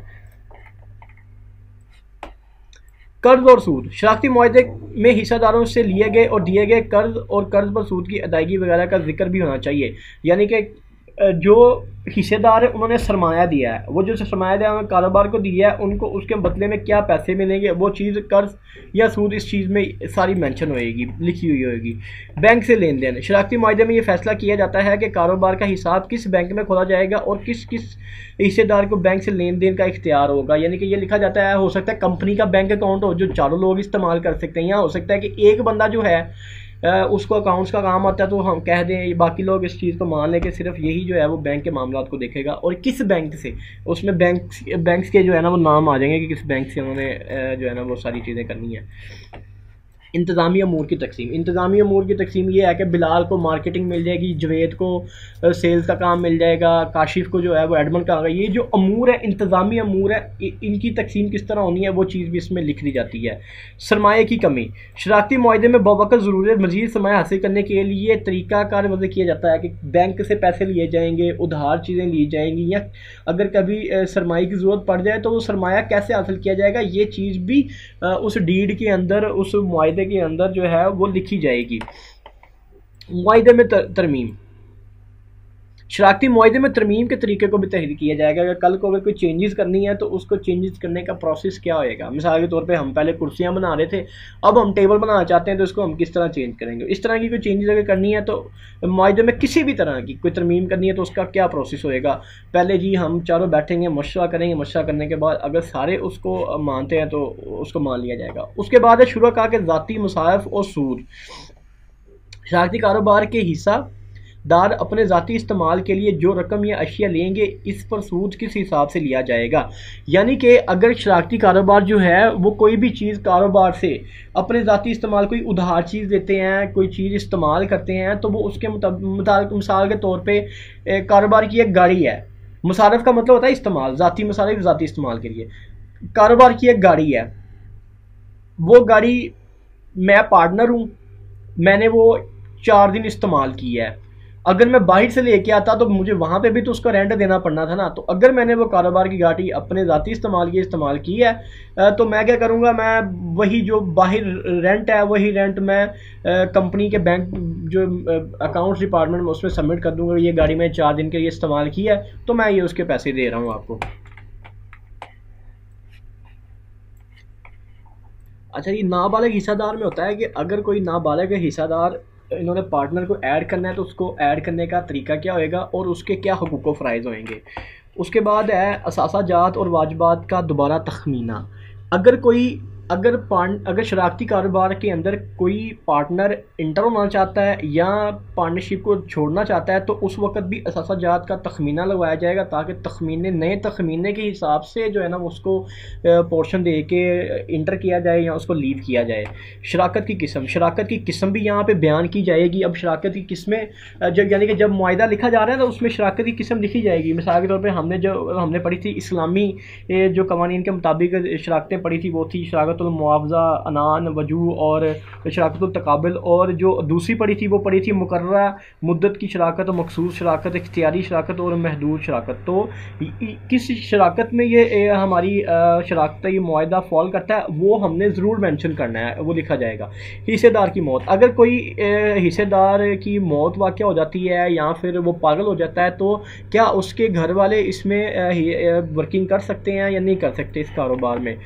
कर्ज और सूद, शराकती मुआहदे में हिस्सेदारों से लिए गए और दिए गए कर्ज और कर्ज पर सूद की अदायगी वगैरह का जिक्र भी होना चाहिए, यानी कि जो हिस्सेदार है उन्होंने सरमाया दिया है, वो जो सरमाया दिया है कारोबार को दिया है उनको उसके बदले में क्या पैसे मिलेंगे वो चीज़ कर्ज या सूद इस चीज़ में सारी मेंशन होएगी, लिखी हुई होएगी। बैंक से लेन देन, शराकती मुआहदे में ये फैसला किया जाता है कि कारोबार का हिसाब किस बैंक में खोला जाएगा और किस किस हिस्सेदार को बैंक से लेन देन का इख्तियार होगा, यानी कि ये लिखा जाता है हो सकता है कंपनी का बैंक अकाउंट हो जो चारों लोग इस्तेमाल कर सकते हैं, या हो सकता है कि एक बंदा जो है उसको अकाउंट्स का काम आता है तो हम कह दें, बाकी लोग इस चीज़ को मान लें कि सिर्फ यही जो है वो बैंक के मामला को देखेगा और किस बैंक से, उसमें बैंक बैंक्स के जो है ना वो नाम आ जाएंगे कि किस बैंक से उन्होंने जो है ना वो सारी चीज़ें करनी है। इंतज़ामी अमूर की तकसीम, इंतज़ामी अमूर की तकसीम ये है कि बिलाल को मार्केटिंग मिल जाएगी, जवेद को सेल्स का काम मिल जाएगा, काशिफ को जो है वो एडमिन का, ये जो अमूर है इंतज़ामी अमूर है, इनकी तकसीम किस तरह होनी है वो चीज़ भी इसमें लिख दी जाती है। सरमाए की कमी, शराकती मुआहदे में बवक़्त ज़रूरत मज़ीद सरमाया हासिल करने के लिए तरीक़ाकार वज़ह किया जाता है कि बैंक से पैसे लिए जाएंगे, उधार चीज़ें ली जाएंगी, या अगर कभी सरमाए की ज़रूरत पड़ जाए तो वो सरमाया कैसे हासिल किया जाएगा, ये चीज़ भी उस डीड के अंदर, उस मुआहदे के अंदर जो है वो लिखी जाएगी। मुआहदे में तरमीम, शराकती मुआहदे में तरमीम के तरीके को भी तहरीर किया जाएगा। अगर कल को अगर कोई चेंजेस करनी है तो उसको चेंजेस करने का प्रोसेस क्या होएगा। मिसाल के तौर पे हम पहले कुर्सियां बना रहे थे, अब हम टेबल बनाना चाहते हैं तो इसको हम किस तरह चेंज करेंगे। इस तरह की कोई चेंजेस अगर करनी है तो मुआहदे में किसी भी तरह की कोई तरमीम करनी है तो उसका क्या प्रोसेस होएगा। पहले जी हम चारों बैठेंगे, मशवरा करेंगे, मशवरा करने के बाद अगर सारे उसको मानते हैं तो उसको मान लिया जाएगा। उसके बाद है शुरका के ज़ाती मुसाहफ और सूद, शराकती कारोबार के हिस्सा दार अपने ज़ाती इस्तेमाल के लिए जो रकम या अशिया लेंगे इस पर सूद किस हिसाब से लिया जाएगा। यानी कि अगर शराकती कारोबार जो है वो कोई भी चीज़ कारोबार से अपने ज़ाती इस्तेमाल, कोई उधार चीज़ देते हैं, कोई चीज़ इस्तेमाल करते हैं तो वो उसके मुताबिक, मिसाल के तौर पे कारोबार की एक गाड़ी है, मुसारफ का मतलब होता है इस्तेमाल, ज़ाती मुसारफ ज़ाती इस्तेमाल के लिए, कारोबार की एक गाड़ी है, वो गाड़ी मैं पार्टनर हूँ, मैंने वो चार दिन इस्तेमाल की है, अगर मैं बाहर से लेके आता तो मुझे वहाँ पे भी तो उसका रेंट देना पड़ना था ना। तो अगर मैंने वो कारोबार की गाड़ी अपने ज़ाती इस्तेमाल की इस्तेमाल की है तो मैं क्या करूँगा, मैं वही जो बाहर रेंट है वही रेंट मैं कंपनी के बैंक जो अकाउंट्स डिपार्टमेंट में उसमें सबमिट कर दूँगा, ये गाड़ी मैं चार दिन के लिए इस्तेमाल की है तो मैं ये उसके पैसे दे रहा हूँ आपको। अच्छा, ये नाबालिग हिस्सेदार में होता है कि अगर कोई नाबालिग हिस्सेदार इन्होंने पार्टनर को ऐड करना है तो उसको ऐड करने का तरीका क्या होएगा और उसके क्या हुकूक व फ़राइज़ होएंगे। उसके बाद है असासाजात और वाजिबात का दोबारा तखमीना। अगर कोई अगर पार्ट अगर शराकती कारोबार के अंदर कोई पार्टनर इंटर होना चाहता है या पार्टनरशिप को छोड़ना चाहता है तो उस वक्त भी असासाजात का तखमीना लगवाया जाएगा ताकि तखमीने नए तखमीने के हिसाब से जो है ना उसको पोर्शन दे के इंटर किया जाए या उसको लीव किया जाए। शराकत की किस्म, शराकत की किस्म भी यहाँ पे बयान की जाएगी। अब शराकत की किस्में जब यानी कि जब मुआहदा लिखा जा रहा है तो उसमें शराकत की किस्म लिखी जाएगी। मिसाल के तौर पर हमने जो हमने पढ़ी थी इस्लामी जो कवानीन के मुताबिक शराकतें पढ़ी थी वो थी शराकत मुआवजा, अनान, वजू और शराकतुल तकाबुल, और जो दूसरी पड़ी थी वो पड़ी थी मुकर्ररा मुद्दत की शराकत, मखसूस शराकत, इख्तियारी शराकत और महदूद शराकत। तो किस शराकत में ये हमारी शराकत ये मुआहदा फॉल करता है वो हमने ज़रूर मेंशन करना है, वो लिखा जाएगा। हिस्सेदार की मौत, अगर कोई हिस्सेदार की मौत वाक़या हो जाती है या फिर वो पागल हो जाता है तो क्या उसके घर वाले इसमें वर्किंग कर सकते हैं या नहीं कर सकते इस कारोबार में।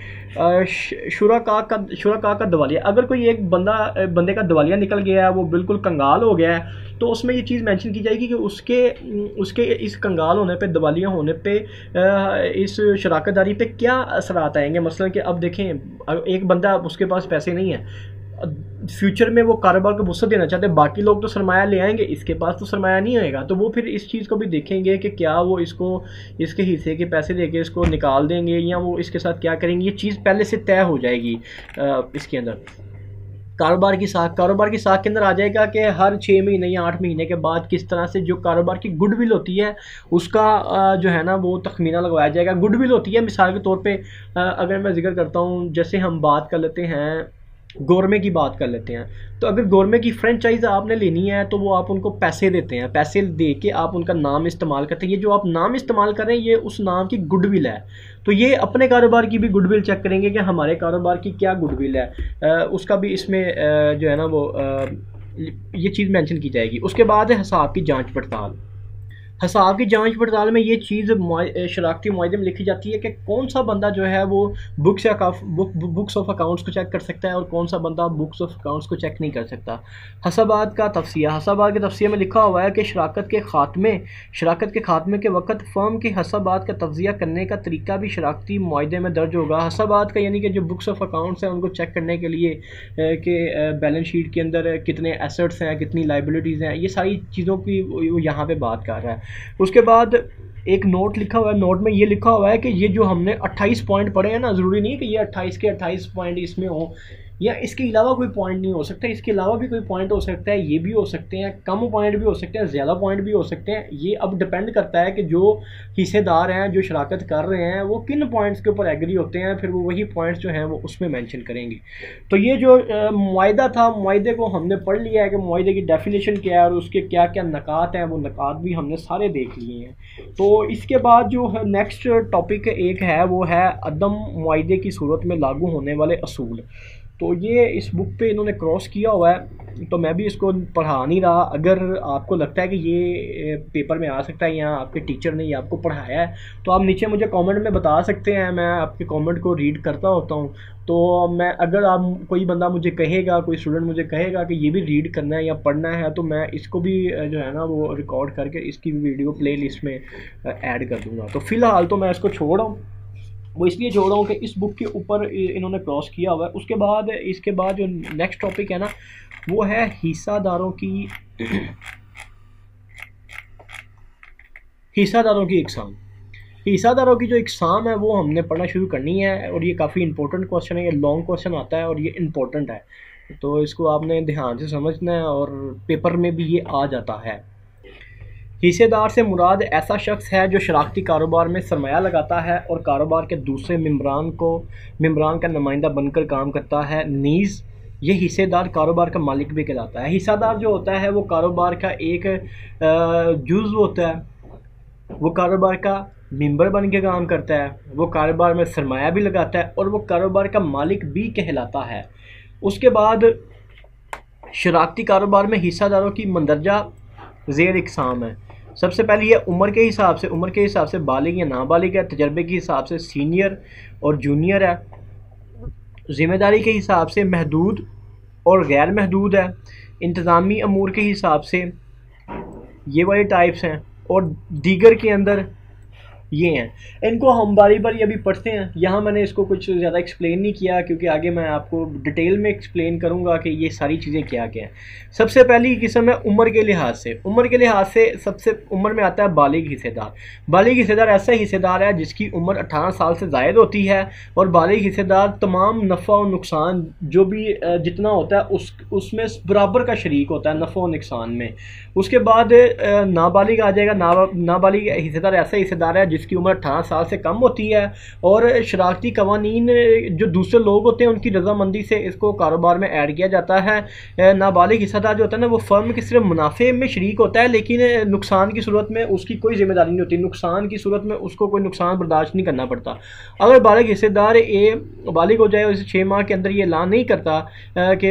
शुरका का शुरका का दवालिया, अगर कोई एक बंदा बंदे का दवालिया निकल गया है, वो बिल्कुल कंगाल हो गया है तो उसमें ये चीज़ मेंशन की जाएगी कि उसके उसके इस कंगाल होने पे, दवालिया होने पे इस शराकतदारी पे क्या असरात आएंगे। मसलन कि अब देखें एक बंदा उसके पास पैसे नहीं है, फ्यूचर में वो कारोबार को वसअत देना चाहते हैं, बाकी लोग तो सरमाया ले आएंगे, इसके पास तो सरमाया नहीं होएगा, तो वो फिर इस चीज़ को भी देखेंगे कि क्या वो इसको इसके हिस्से के पैसे देके इसको निकाल देंगे या वो इसके साथ क्या करेंगे। ये चीज़ पहले से तय हो जाएगी। इसके अंदर कारोबार की साख, कारोबार की साख के अंदर आ जाएगा कि हर छः महीने या आठ महीने के बाद किस तरह से जो कारोबार की गुडविल होती है उसका जो है ना वो तखमीना लगवाया जाएगा। गुडविल होती है, मिसाल के तौर पे अगर मैं जिक्र करता हूँ, जैसे हम बात कर लेते हैं गौरमे की बात कर लेते हैं, तो अगर गौरमे की फ्रेंचाइज आपने लेनी है तो वो आप उनको पैसे देते हैं, पैसे दे के आप उनका नाम इस्तेमाल करते हैं। ये जो आप नाम इस्तेमाल कर रहे हैं ये उस नाम की गुडविल है, तो ये अपने कारोबार की भी गुडविल चेक करेंगे कि हमारे कारोबार की क्या गुडविल है, आ, उसका भी इसमें आ, जो है ना वो आ, ये चीज़ मेंशन की जाएगी। उसके बाद है हिसाब की जांच पड़ताल। हिसाब की जांच पड़ताल में ये चीज़ शराकती मुआहदे में लिखी जाती है कि कौन सा बंदा जो है वो बुक्स या बुक बुक्स ऑफ अकाउंट्स को चेक कर सकता है और कौन सा बंदा बुक्स ऑफ अकाउंट्स को चेक नहीं कर सकता। हसाबात का तफसिया, हसाबात के तफसिया में लिखा हुआ है कि शराकत के खात्मे शराकत के खात्मे के वक्त फ़र्म के हसाबात का तज्जिया करने का तरीका भी शराकती मुआहदे में दर्ज होगा। हसाबात का यानी कि जो बुक्स ऑफ अकाउंट्स हैं उनको चेक करने के लिए कि बैलेंस शीट के अंदर कितने एसेट्स हैं, कितनी लाइबिलिटीज़ हैं, ये सारी चीज़ों की वो यहाँ पे बात कर रहा है। उसके बाद एक नोट लिखा हुआ है, नोट में ये लिखा हुआ है कि ये जो हमने अट्ठाईस पॉइंट पढ़े हैं ना, ज़रूरी नहीं कि ये अट्ठाईस के अट्ठाईस पॉइंट इसमें हो या इसके अलावा कोई पॉइंट नहीं हो सकता, इसके अलावा भी कोई पॉइंट हो सकता है, ये भी हो सकते हैं, कम पॉइंट भी हो सकते हैं, ज़्यादा पॉइंट भी हो सकते हैं। ये अब डिपेंड करता है कि जो हिस्सेदार हैं, जो शराकत कर रहे हैं, वो किन पॉइंट्स के ऊपर एग्री होते हैं, फिर वो वही पॉइंट्स जो हैं वो उसमें मेंशन करेंगे। तो ये जो मुआहदा था, मुआहदे को हमने पढ़ लिया है कि मुआहदे की डेफिनेशन क्या है और उसके क्या क्या नकात हैं, वो नकात भी हमने सारे देख लिए हैं। तो इसके बाद जो है नेक्स्ट टॉपिक एक है वो है अदम मुआहदे की सूरत में लागू होने वाले असूल। तो ये इस बुक पे इन्होंने क्रॉस किया हुआ है, तो मैं भी इसको पढ़ा नहीं रहा। अगर आपको लगता है कि ये पेपर में आ सकता है या आपके टीचर ने ये आपको पढ़ाया है तो आप नीचे मुझे कमेंट में बता सकते हैं, मैं आपके कमेंट को रीड करता होता हूँ। तो मैं अगर आप कोई बंदा मुझे कहेगा, कोई स्टूडेंट मुझे कहेगा कि ये भी रीड करना है या पढ़ना है, तो मैं इसको भी जो है ना वो रिकॉर्ड करके इसकी भी वीडियो प्ले लिस्ट में ऐड कर दूँगा। तो फ़िलहाल तो मैं इसको छोड़ रहा हूँ, वो इसलिए जोड़ रहा हूँ कि इस बुक के ऊपर इन्होंने क्रॉस किया हुआ है। उसके बाद इसके बाद जो नेक्स्ट टॉपिक है ना वो है हिस्सादारों की हिस्सादारों की इकसाम। हिस्सादारों की जो इकसाम है वो हमने पढ़ना शुरू करनी है और ये काफ़ी इंपॉर्टेंट क्वेश्चन है, ये लॉन्ग क्वेश्चन आता है और ये इंपॉर्टेंट है, तो इसको आपने ध्यान से समझना है और पेपर में भी ये आ जाता है। हिस्सेदार से मुराद ऐसा शख्स है जो शराकती कारोबार में सरमाया लगाता है और कारोबार के दूसरे मेम्बरान को मेम्बरान का नुमाइंदा बनकर काम करता है। नीज़ ये हिस्सेदार कारोबार का मालिक भी कहलाता है। हिस्सेदार जो होता है वो कारोबार का एक जुज़ होता है, वो कारोबार का मेंबर बन के काम करता है, वो कारोबार में सरमाया भी लगाता है और वो कारोबार का मालिक भी कहलाता है। उसके बाद शराकती कारोबार में हिस्सेदारों की मंदरजा ज़ेर इकसाम है। सबसे पहले ये उम्र के हिसाब से उम्र के हिसाब से बालिग या नाबालिग है, तजर्बे के हिसाब से सीनियर और जूनियर है, ज़िम्मेदारी के हिसाब से महदूद और गैर महदूद है, इंतज़ामी अमूर के हिसाब से ये वाले टाइप्स हैं और दीगर के अंदर ये हैं। इनको हम बारी बारी अभी पढ़ते हैं। यहाँ मैंने इसको कुछ ज़्यादा एक्सप्लेन नहीं किया क्योंकि आगे मैं आपको डिटेल में एक्सप्लेन करूँगा कि ये सारी चीज़ें क्या क्या हैं। सबसे पहली किस्म है उम्र के लिहाज से। उम्र के लिहाज से सबसे उम्र में आता है बालिग हिस्सेदार। बालिग हिस्सेदार ऐसा हिस्सेदार है जिसकी उम्र अठारह साल से ज़ायद होती है और बालिग हिस्सेदार तमाम नफ़ा और नुकसान जो भी जितना होता है उस उसमें बराबर का शरीक होता है नफ़ा और नुकसान में। उसके बाद नाबालिग आ जाएगा। ना नाबालिग हिस्सेदार ऐसा हिस्सेदार है जिसकी उम्र अठारह साल से कम होती है और शराकती कवानीन जो दूसरे लोग होते हैं उनकी रजामंदी से इसको कारोबार में ऐड किया जाता है। नाबालिग हिस्सेदार जो होता है ना वो फर्म के सिर्फ मुनाफे में शरीक होता है लेकिन नुकसान की सूरत में उसकी कोई जिम्मेदारी नहीं होती। नुकसान की सूरत में उसको कोई नुकसान बर्दाश्त नहीं करना पड़ता। अगर बालिग हिस्सेदार ये बालिग हो जाए और इसे छः माह के अंदर ये ऐलान नहीं करता कि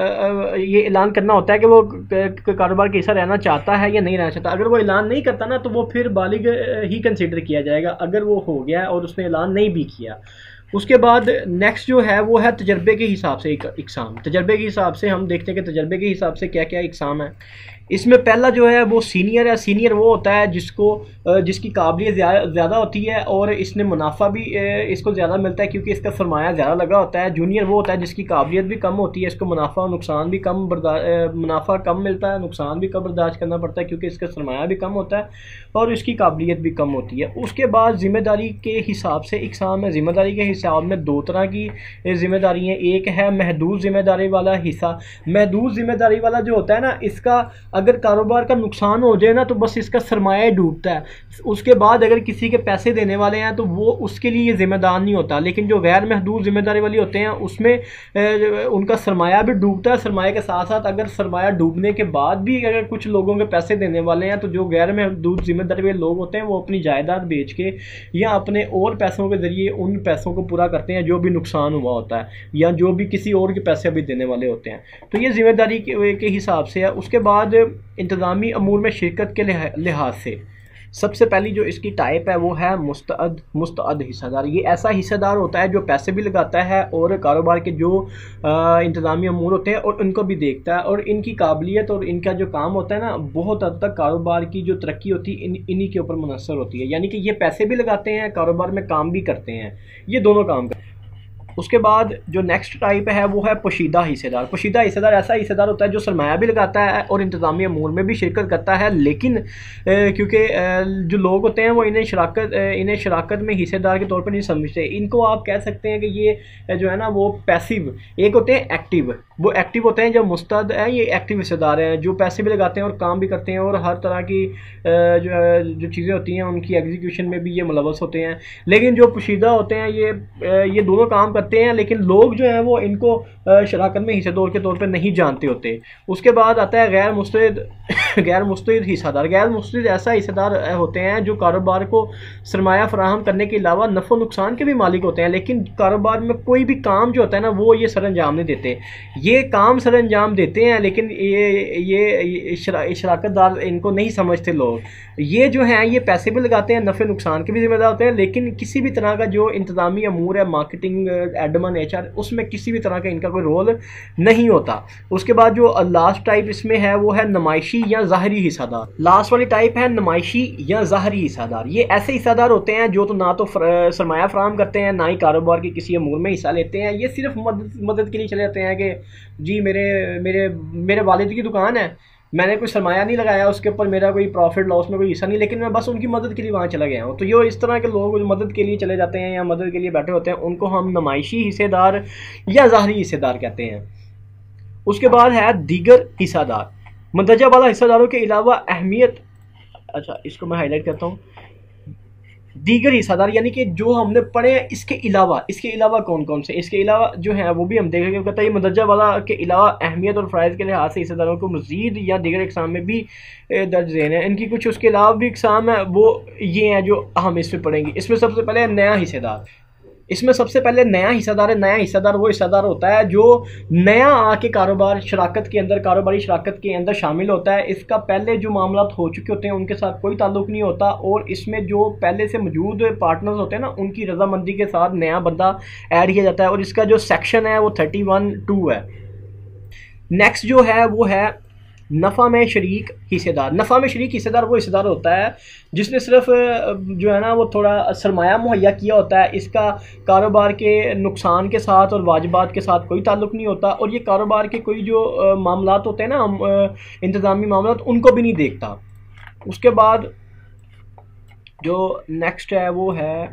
ये ऐलान करना होता है कि वो कारोबार का हिस्सा रहना चाहता है या नहीं रहना चाहता, अगर वो ऐलान नहीं करता ना तो वो फिर बालिग ही कंसिडर किया जाएगा अगर वो हो गया और उसने ऐलान नहीं भी किया। उसके बाद नेक्स्ट जो है वो है तजर्बे के हिसाब से इकसाम। तजर्बे के हिसाब से हम देखते हैं कि तजर्बे के हिसाब से क्या क्या इकसाम है। इसमें पहला जो है वो सीनियर है। सीनियर वो होता है जिसको जिसकी काबिलियत ज़्यादा होती है और इसने मुनाफा भी इसको ज़्यादा मिलता है क्योंकि इसका सरमाया ज़्यादा लगा होता है। जूनियर वो होता है जिसकी काबिलियत भी कम होती है, इसको मुनाफा और नुकसान भी कम बर्दाश्त मुनाफा कम मिलता है, नुकसान भी कम बर्दाश्त करना पड़ता है क्योंकि इसका सरमाया भी कम होता है और इसकी काबिलियत भी कम होती है। उसके बाद ज़िम्मेदारी के हिसाब से इकसाम है। ज़िम्मेदारी के हिसाब में दो तरह की ज़िम्मेदारी हैं। एक है महदूद ज़िम्मेदारी वाला हिस्सा। महदूद ज़िम्मेदारी वाला जो होता है ना, इसका अगर कारोबार का नुकसान हो जाए ना तो बस इसका सरमाया डूबता है। उसके बाद अगर किसी के पैसे देने वाले हैं तो वो उसके लिए ज़िम्मेदार नहीं होता। लेकिन जो गैर महदूद ज़िम्मेदारी वाली होते हैं उसमें उनका सरमाया भी डूबता है। सरमाया के साथ साथ अगर सरमाया डूबने के बाद भी अगर कुछ लोगों के पैसे देने वाले हैं तो जो गैर महदूद ज़िम्मेदारी वाले लोग होते हैं वो अपनी जायदाद बेच के या अपने और पैसों के ज़रिए उन पैसों को पूरा करते हैं जो भी नुकसान हुआ होता है या जो भी किसी और के पैसे अभी देने वाले होते हैं। तो ये ज़िम्मेदारी के, के हिसाब से है। उसके बाद इंतज़ामी अमूर में शिरकत के लिहाज से सबसे पहली जो इसकी टाइप है वो है मुस्तअद मुस्तअद हिस्सेदार। ये ऐसा हिस्सेदार होता है जो पैसे भी लगाता है और कारोबार के जो इंतज़ामी अमूर होते हैं और उनको भी देखता है, और इनकी काबिलियत और इनका जो काम होता है ना, बहुत हद तक कारोबार की जो तरक्की होती है इन इन्हीं के ऊपर मुनहसर होती है। यानी कि ये पैसे भी लगाते हैं, कारोबार में काम भी करते हैं, ये दोनों काम करते हैं। उसके बाद जो नेक्स्ट टाइप है वो है पोशीदा हिस्सेदार। पोशीदा हिस्सेदार ऐसा हिस्सेदार होता है जो सरमाया भी लगाता है और इंतज़ामी अमूर में भी शिरकत करता है, लेकिन क्योंकि जो लोग होते हैं वो इन्हें शराकत इन्हें शराकत में हिस्सेदार के तौर पर नहीं समझते। इनको आप कह सकते हैं कि ये जो है ना वो पैसिव, एक होते हैं एक्टिव, वो एक्टिव होते हैं। जो मुस्तद है ये एक्टिव हिस्सेदार हैं जो पैसे भी लगाते हैं और काम भी करते हैं और हर तरह की जो जो चीज़ें होती हैं उनकी एग्जीक्यूशन में भी ये मुलव्वस होते हैं। लेकिन जो पोशीदा होते हैं ये ये दोनों काम करते हैं, लेकिन लोग जो हैं वो इनको शराकत में हिस्सेदार के तौर पर नहीं जानते होते। उसके बाद आता है गैर मुस्तैद गैर मुस्तैद हिस्सेदार। गैर मुस्तैद ऐसा हिस्सेदार होते हैं जो कारोबार को सरमाया फराहम करने के अलावा नफ़ो नुकसान के भी मालिक होते हैं, लेकिन कारोबार में कोई भी काम जो होता है ना वो ये सर अंजाम नहीं देते। ये काम सर अंजाम देते हैं लेकिन ये ये, ये शराकतदार इनको नहीं समझते लोग। ये जो हैं ये पैसे भी लगाते हैं, नफ़े नुकसान के भी जिम्मेदार होते हैं, लेकिन किसी भी तरह का जो इंतज़ामी अमूर है, मार्केटिंग, एडमन, एच आर, उसमें किसी भी तरह का इनका कोई रोल नहीं होता। उसके बाद जो लास्ट टाइप इसमें है वो है नुमाइशी या ज़ाहरी हिस्सेदार। लास्ट वाली टाइप है नुमाइशी या ज़ाहरी हिस्सेदार। ये ऐसे हिस्सेदार होते हैं जो तो ना तो सरमाया फराहम करते हैं, ना ही कारोबार के किसी अमूर में हिस्सा लेते हैं। ये सिर्फ मदद मदद के लिए चले जाते हैं कि जी मेरे मेरे मेरे वालिद की दुकान है, मैंने कोई सरमाया नहीं लगाया उसके ऊपर, मेरा कोई प्रॉफिट लॉस में कोई हिस्सा नहीं, लेकिन मैं बस उनकी मदद के लिए वहाँ चला गया हूँ। तो ये इस तरह के लोग जो मदद के लिए चले जाते हैं या मदद के लिए बैठे होते हैं उनको हम नुमाइशी हिस्सेदार या ज़ाहरी हिस्सेदार कहते हैं। उसके बाद है दीगर हिस्सेदार। मंदरजा वाला हिस्सेदारों के अलावा अहमियत, अच्छा इसको मैं हाईलाइट करता हूँ, दीगर हिस्सेदार यानी कि जो हमने पढ़े हैं इसके अलावा, इसके अलावा कौन कौन से, इसके अलावा जो है वो भी हम देखेंगे। कहता है मंदरजा वाला के अलावा अहमियत और फ़राइज़ के लिहाज से हिस्सेदारों को मज़ीद या दीगर इक़साम में भी दर्ज देने हैं। इनकी कुछ उसके अलावा भी इक़साम है, वो ये हैं जो हम इसमें पढ़ेंगे। इसमें सबसे पहले नया हिस्सेदार। इसमें सबसे पहले नया हिस्सेदार है। नया हिस्सेदार वो हिस्सेदार होता है जो नया आके कारोबार शराकत के अंदर कारोबारी शराकत के अंदर शामिल होता है। इसका पहले जो मामला हो चुके होते हैं उनके साथ कोई ताल्लुक़ नहीं होता, और इसमें जो पहले से मौजूद पार्टनर्स होते हैं ना उनकी रजामंदी के साथ नया बंदा ऐड किया जाता है, और इसका जो सेक्शन है वो थर्टी वन टू है। नेक्स्ट जो है वो है नफ़ा में शरीक हिस्सेदार। नफ़ा में शरीक हिस्सेदार वो हिस्सेदार होता है जिसने सिर्फ जो है ना वो थोड़ा सरमाया मुहैया किया होता है। इसका कारोबार के नुकसान के साथ और वाजिबात के साथ कोई ताल्लुक़ नहीं होता, और ये कारोबार के कोई जो मामलात होते हैं ना, इंतज़ामी मामलात, उनको भी नहीं देखता। उसके बाद जो नेक्स्ट है वो है,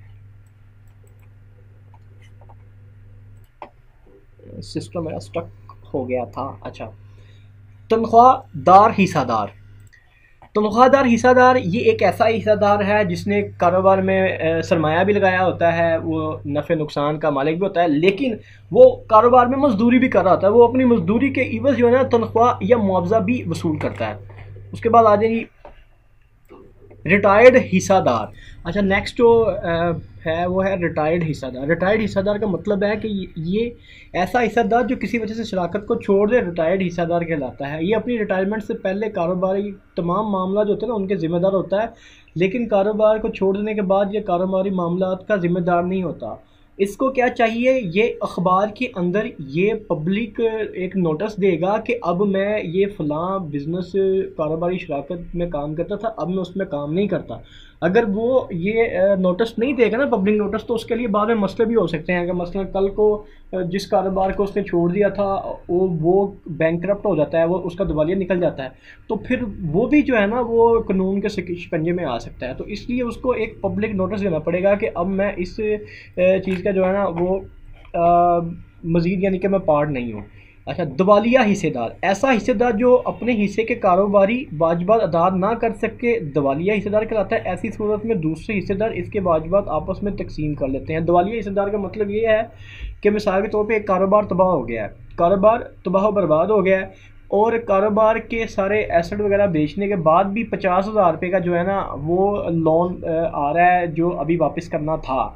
सिस्टम मेरा स्टक हो गया था, अच्छा, तनख्वाहदार हिस्सेदार। तनख्वाहदार हिस्सेदार ये एक ऐसा हिस्सेदार है जिसने कारोबार में सरमाया भी लगाया होता है, वो नफ़े नुकसान का मालिक भी होता है, लेकिन वो कारोबार में मजदूरी भी कर रहा होता है। वो अपनी मजदूरी के इवज़ जो है ना तनख्वाह या मुआवजा भी वसूल करता है। उसके बाद आ जाएगी रिटायर्ड हिस्सेदार। अच्छा, नेक्स्ट जो है वो है रिटायर्ड हिस्सेदार। रिटायर्ड हिस्सेदार का मतलब है कि ये ऐसा हिस्सेदार जो किसी वजह से शराकत को छोड़ दे, रिटायर्ड हिस्सेदार कहलाता है। ये अपनी रिटायरमेंट से पहले कारोबारी तमाम मामला जो होते हैं ना उनके ज़िम्मेदार होता है, लेकिन कारोबार को छोड़ देने के बाद ये कारोबारी मामलात का ज़िम्मेदार नहीं होता। इसको क्या चाहिए, ये अखबार के अंदर ये पब्लिक एक नोटिस देगा कि अब मैं ये फ़लाँ बिज़नेस कारोबारी शराकत में काम करता था, अब मैं उसमें काम नहीं करता। अगर वो ये नोटिस नहीं देगा ना, पब्लिक नोटिस, तो उसके लिए बाद में मसले भी हो सकते हैं। अगर मसलन कल को जिस कारोबार को उसने छोड़ दिया था वो वो बैंकरप्ट हो जाता है, वो उसका दिवालिया निकल जाता है, तो फिर वो भी जो है ना वो कानून के शिकंजे में आ सकता है। तो इसलिए उसको एक पब्लिक नोटिस देना पड़ेगा कि अब मैं इस चीज़ का जो है ना वो मज़ीद यानी कि मैं पार्ट नहीं हूँ। अच्छा, दिवालिया हिस्सेदार, ऐसा हिस्सेदार जो अपने हिस्से के कारोबारी वाजिबात अदा ना कर सके, दिवालिया हिस्सेदार कहलाता है। ऐसी सूरत में दूसरे हिस्सेदार इसके वाजिबात आपस में तकसीम कर लेते हैं। दिवालिया हिस्सेदार का मतलब ये है कि मिसाल के तौर पे एक कारोबार तबाह हो गया है, कारोबार तबाह बर्बाद हो गया है, और कारोबार के सारे एसेट वगैरह बेचने के बाद भी पचास हज़ार रुपये का जो है ना वो लोन आ रहा है जो अभी वापस करना था,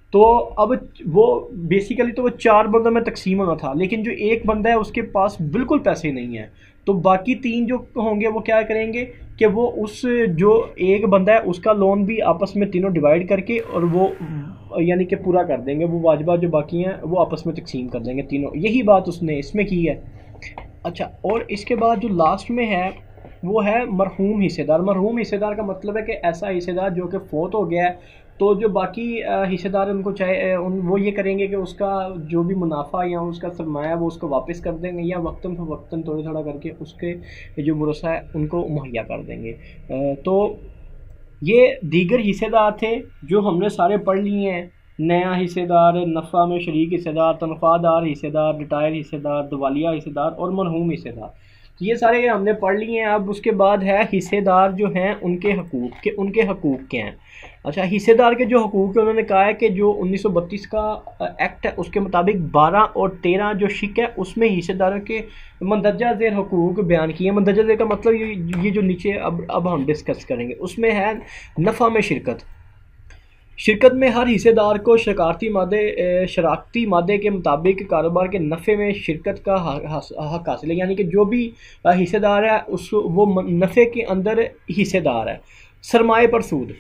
तो अब वो बेसिकली तो वो चार बंदों में तकसीम होना था, लेकिन जो एक बंदा है उसके पास बिल्कुल पैसे नहीं है, तो बाकी तीन जो होंगे वो क्या करेंगे कि वो उस जो एक बंदा है उसका लोन भी आपस में तीनों डिवाइड करके और वो यानी कि पूरा कर देंगे, वो वाजिबात जो बाकी हैं वो आपस में तकसीम कर देंगे तीनों। यही बात उसने इसमें की है। अच्छा, और इसके बाद जो लास्ट में है वो है मरहूम हिस्सेदार। मरहूम हिस्सेदार का मतलब है कि ऐसा हिस्सेदार जो कि फ़ौत हो गया है, तो जो बाकी हिस्सेदार उनको चाहे उन वो ये करेंगे कि उसका जो भी मुनाफा या उसका सरमाया वो उसको वापस कर देंगे, या वक्तन फ़वक्तन थोड़ा थोड़ा करके उसके जो मुरसा है उनको मुहैया कर देंगे। तो ये दीगर हिस्सेदार थे जो हमने सारे पढ़ लिए हैं। नया हिस्सेदार, नफ़ा में शरीक हिस्सेदार, तनख्वाहदार हिस्सेदार, रिटायर हिस्सेदार, दिवालिया हिस्सेदार और मरहूम हिस्सेदार। तो ये सारे हमने पढ़ लिए हैं। अब उसके बाद है हिस्सेदार जो हैं उनके हकूक़ के उनके हकूक़ क्या हैं। अच्छा, हिस्सेदार के जो हकूक़ है उन्होंने कहा है कि जो उन्नीस सौ बत्तीस का एक्ट है उसके मुताबिक बारह और तेरह जो शिक है उसमें हिस्सेदारों के मंदरजा ज़ेर हकूक़ बयान किए। मंदरजा ज़ेर का मतलब ये ये जो नीचे अब अब हम डिस्कस करेंगे उसमें है नफ़ा में शिरकत। शिरकत में हर हिस्सेदार को शराकती मादे शराकती मादे के मुताबिक कारोबार के नफ़े में शिरकत का हक हासिल है, यानी कि जो भी हिस्सेदार है उस वो नफ़े के अंदर हिस्सेदार है। सरमाए पर सूद,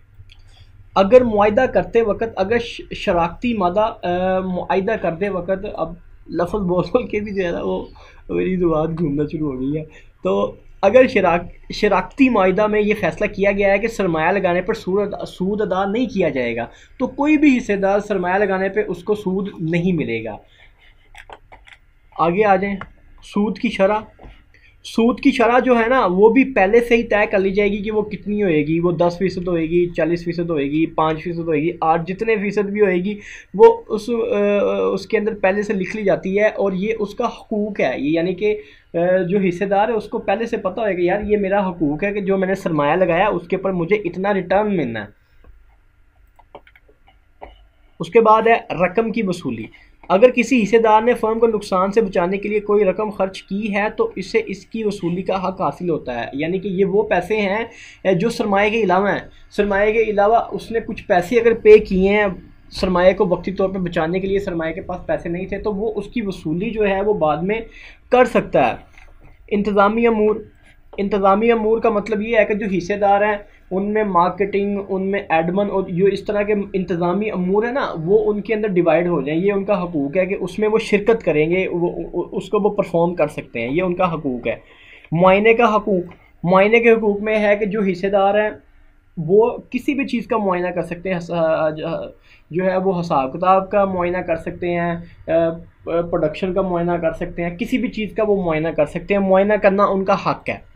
अगर मुआयदा करते वक्त अगर शराकती मादा मुआयदा करते वक्त, अब लफ्ज़ बोल बोल के भी जो है ना वो मेरी ज़ुबान घूमना शुरू हो गई है, तो अगर शराक शराकती मायदा में ये फैसला किया गया है कि सरमाया लगाने पर सूद सूद अदा नहीं किया जाएगा, तो कोई भी हिस्सेदार सरमाया लगाने पर उसको सूद नहीं मिलेगा। आगे आ जाएं, सूद की शरह। सूद की शरह जो है ना वो भी पहले से ही तय कर ली जाएगी कि वो कितनी होएगी, वो दस फीसद होएगी, चालीस फीसद होएगी, पाँच फीसद होएगी, आठ जितने फीसद भी होएगी वो उस उसके अंदर पहले से लिख ली जाती है। और ये उसका हकूक़ है, ये यानी कि जो हिस्सेदार है उसको पहले से पता होगा यार ये मेरा हकूक़ है कि जो मैंने सरमाया लगाया उसके ऊपर मुझे इतना रिटर्न मिलना है। उसके बाद है रकम की वसूली। अगर किसी हिस्सेदार ने फर्म को नुकसान से बचाने के लिए कोई रकम खर्च की है तो इससे इसकी वसूली का हक हासिल होता है, यानी कि ये वो पैसे हैं जो सरमाए के अलावा हैं। सरमाए के अलावा उसने कुछ पैसे अगर पे किए हैं सरमाए को वक्ती तौर पे बचाने के लिए, सरमाए के पास पैसे नहीं थे, तो वो उसकी वसूली जो है वो बाद में कर सकता है। इंतज़ामी अमूर। इंतज़ामी अमूर का मतलब ये है कि जो हिस्सेदार हैं उनमें मार्केटिंग, उनमें एडमन और जो इस तरह के इंतज़ामी अमूर है ना वो उनके अंदर डिवाइड हो जाएं। ये उनका हकूक़ है कि उसमें वो शिरकत करेंगे, वो उसको वो परफॉर्म कर सकते हैं, ये उनका हकूक़ है। मुआयने का हकूक़। मुआयने के हकूक़ में है कि जो हिस्सेदार हैं वो किसी भी चीज़ का मुआयना कर सकते हैं, जो है वो हिसाब किताब का मुआयना कर सकते हैं, प्रोडक्शन का मुआयना कर सकते हैं, किसी भी चीज़ का वो मुआयना कर सकते हैं। मुआयना करना उनका हक है।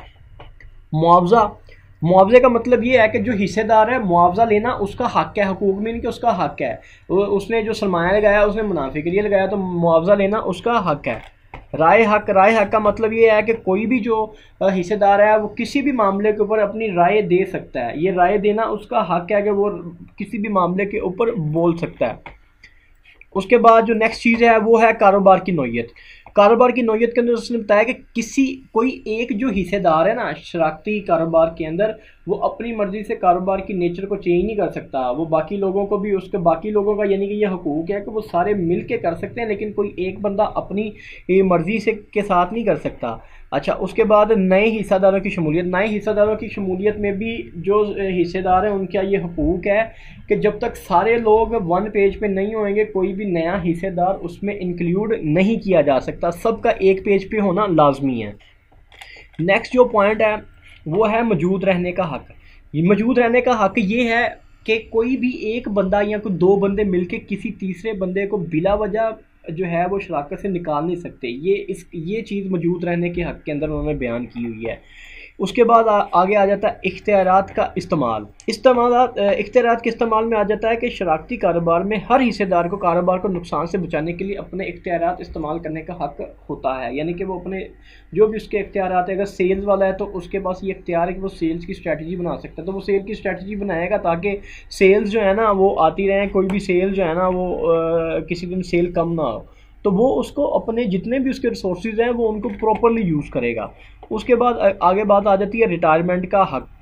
मुआवजा। मुआवजे का मतलब ये है कि जो हिस्सेदार है मुआवजा लेना उसका हक है, हकूक़ में नहीं कि उसका हक है। उसने जो सरमाया लगाया उसने मुनाफे के लिए लगाया तो मुआवजा लेना उसका हक है। राय हक। राय हक का मतलब ये है कि कोई भी जो हिस्सेदार है वो किसी भी मामले के ऊपर अपनी राय दे सकता है। ये राय देना उसका हक है कि वो किसी भी मामले के ऊपर बोल सकता है। उसके बाद जो नेक्स्ट चीज़ है वो है कारोबार की नौयत। कारोबार की नौयत के अंदर उसने बताया कि किसी कोई एक जो हिस्सेदार है ना शराकती कारोबार के अंदर, वो अपनी मर्ज़ी से कारोबार की नेचर को चेंज नहीं कर सकता। वो बाकी लोगों को भी उसके बाकी लोगों का यानी कि ये हकूक़ है कि वो सारे मिल के कर सकते हैं, लेकिन कोई एक बंदा अपनी मर्ज़ी से के साथ नहीं कर सकता। अच्छा, उसके बाद नए हिस्सेदारों की शमूलियत। नए हिस्सेदारों की शमूलियत में भी जो हिस्सेदार हैं उनका ये हकूक़ है कि जब तक सारे लोग वन पेज पे नहीं होंगे कोई भी नया हिस्सेदार उसमें इंक्लूड नहीं किया जा सकता, सबका एक पेज पे होना लाजमी है। नेक्स्ट जो पॉइंट है वो है मौजूद रहने का हक। ये मौजूद रहने का हक ये है कि कोई भी एक बंदा या कोई दो बंदे मिलके किसी तीसरे बंदे को बिला वजह जो है वो शराकत से निकाल नहीं सकते। ये इस ये चीज़ मौजूद रहने के हक़ के अंदर उन्होंने बयान की हुई है। उसके बाद आ, आगे आ जाता है इख्तियारात का इस्तेमाल। इस्तेमाल इख्तियारात के इस्तेमाल में आ जाता है कि शराकती कारोबार में हर हिस्सेदार को कारोबार को नुकसान से बचाने के लिए अपने इख्तियारात इस्तेमाल करने का हक़ होता है, यानी कि वो अपने जो भी उसके इख्तियारात है, अगर सेल्स वाला है तो उसके पास ये इख्तियार है कि वो सेल्स की स्ट्रैटेजी बना सकता है, तो वो सेल की स्ट्रैटेजी बनाएगा ताकि सेल्स जो है ना वो आती रहें, कोई भी सेल जो है ना वो आ, किसी दिन सेल कम ना हो, तो वो उसको अपने जितने भी उसके रिसोर्सेज हैं वो उनको प्रॉपरली यूज़ करेगा। उसके बाद आगे बात आ जाती है रिटायरमेंट का हक।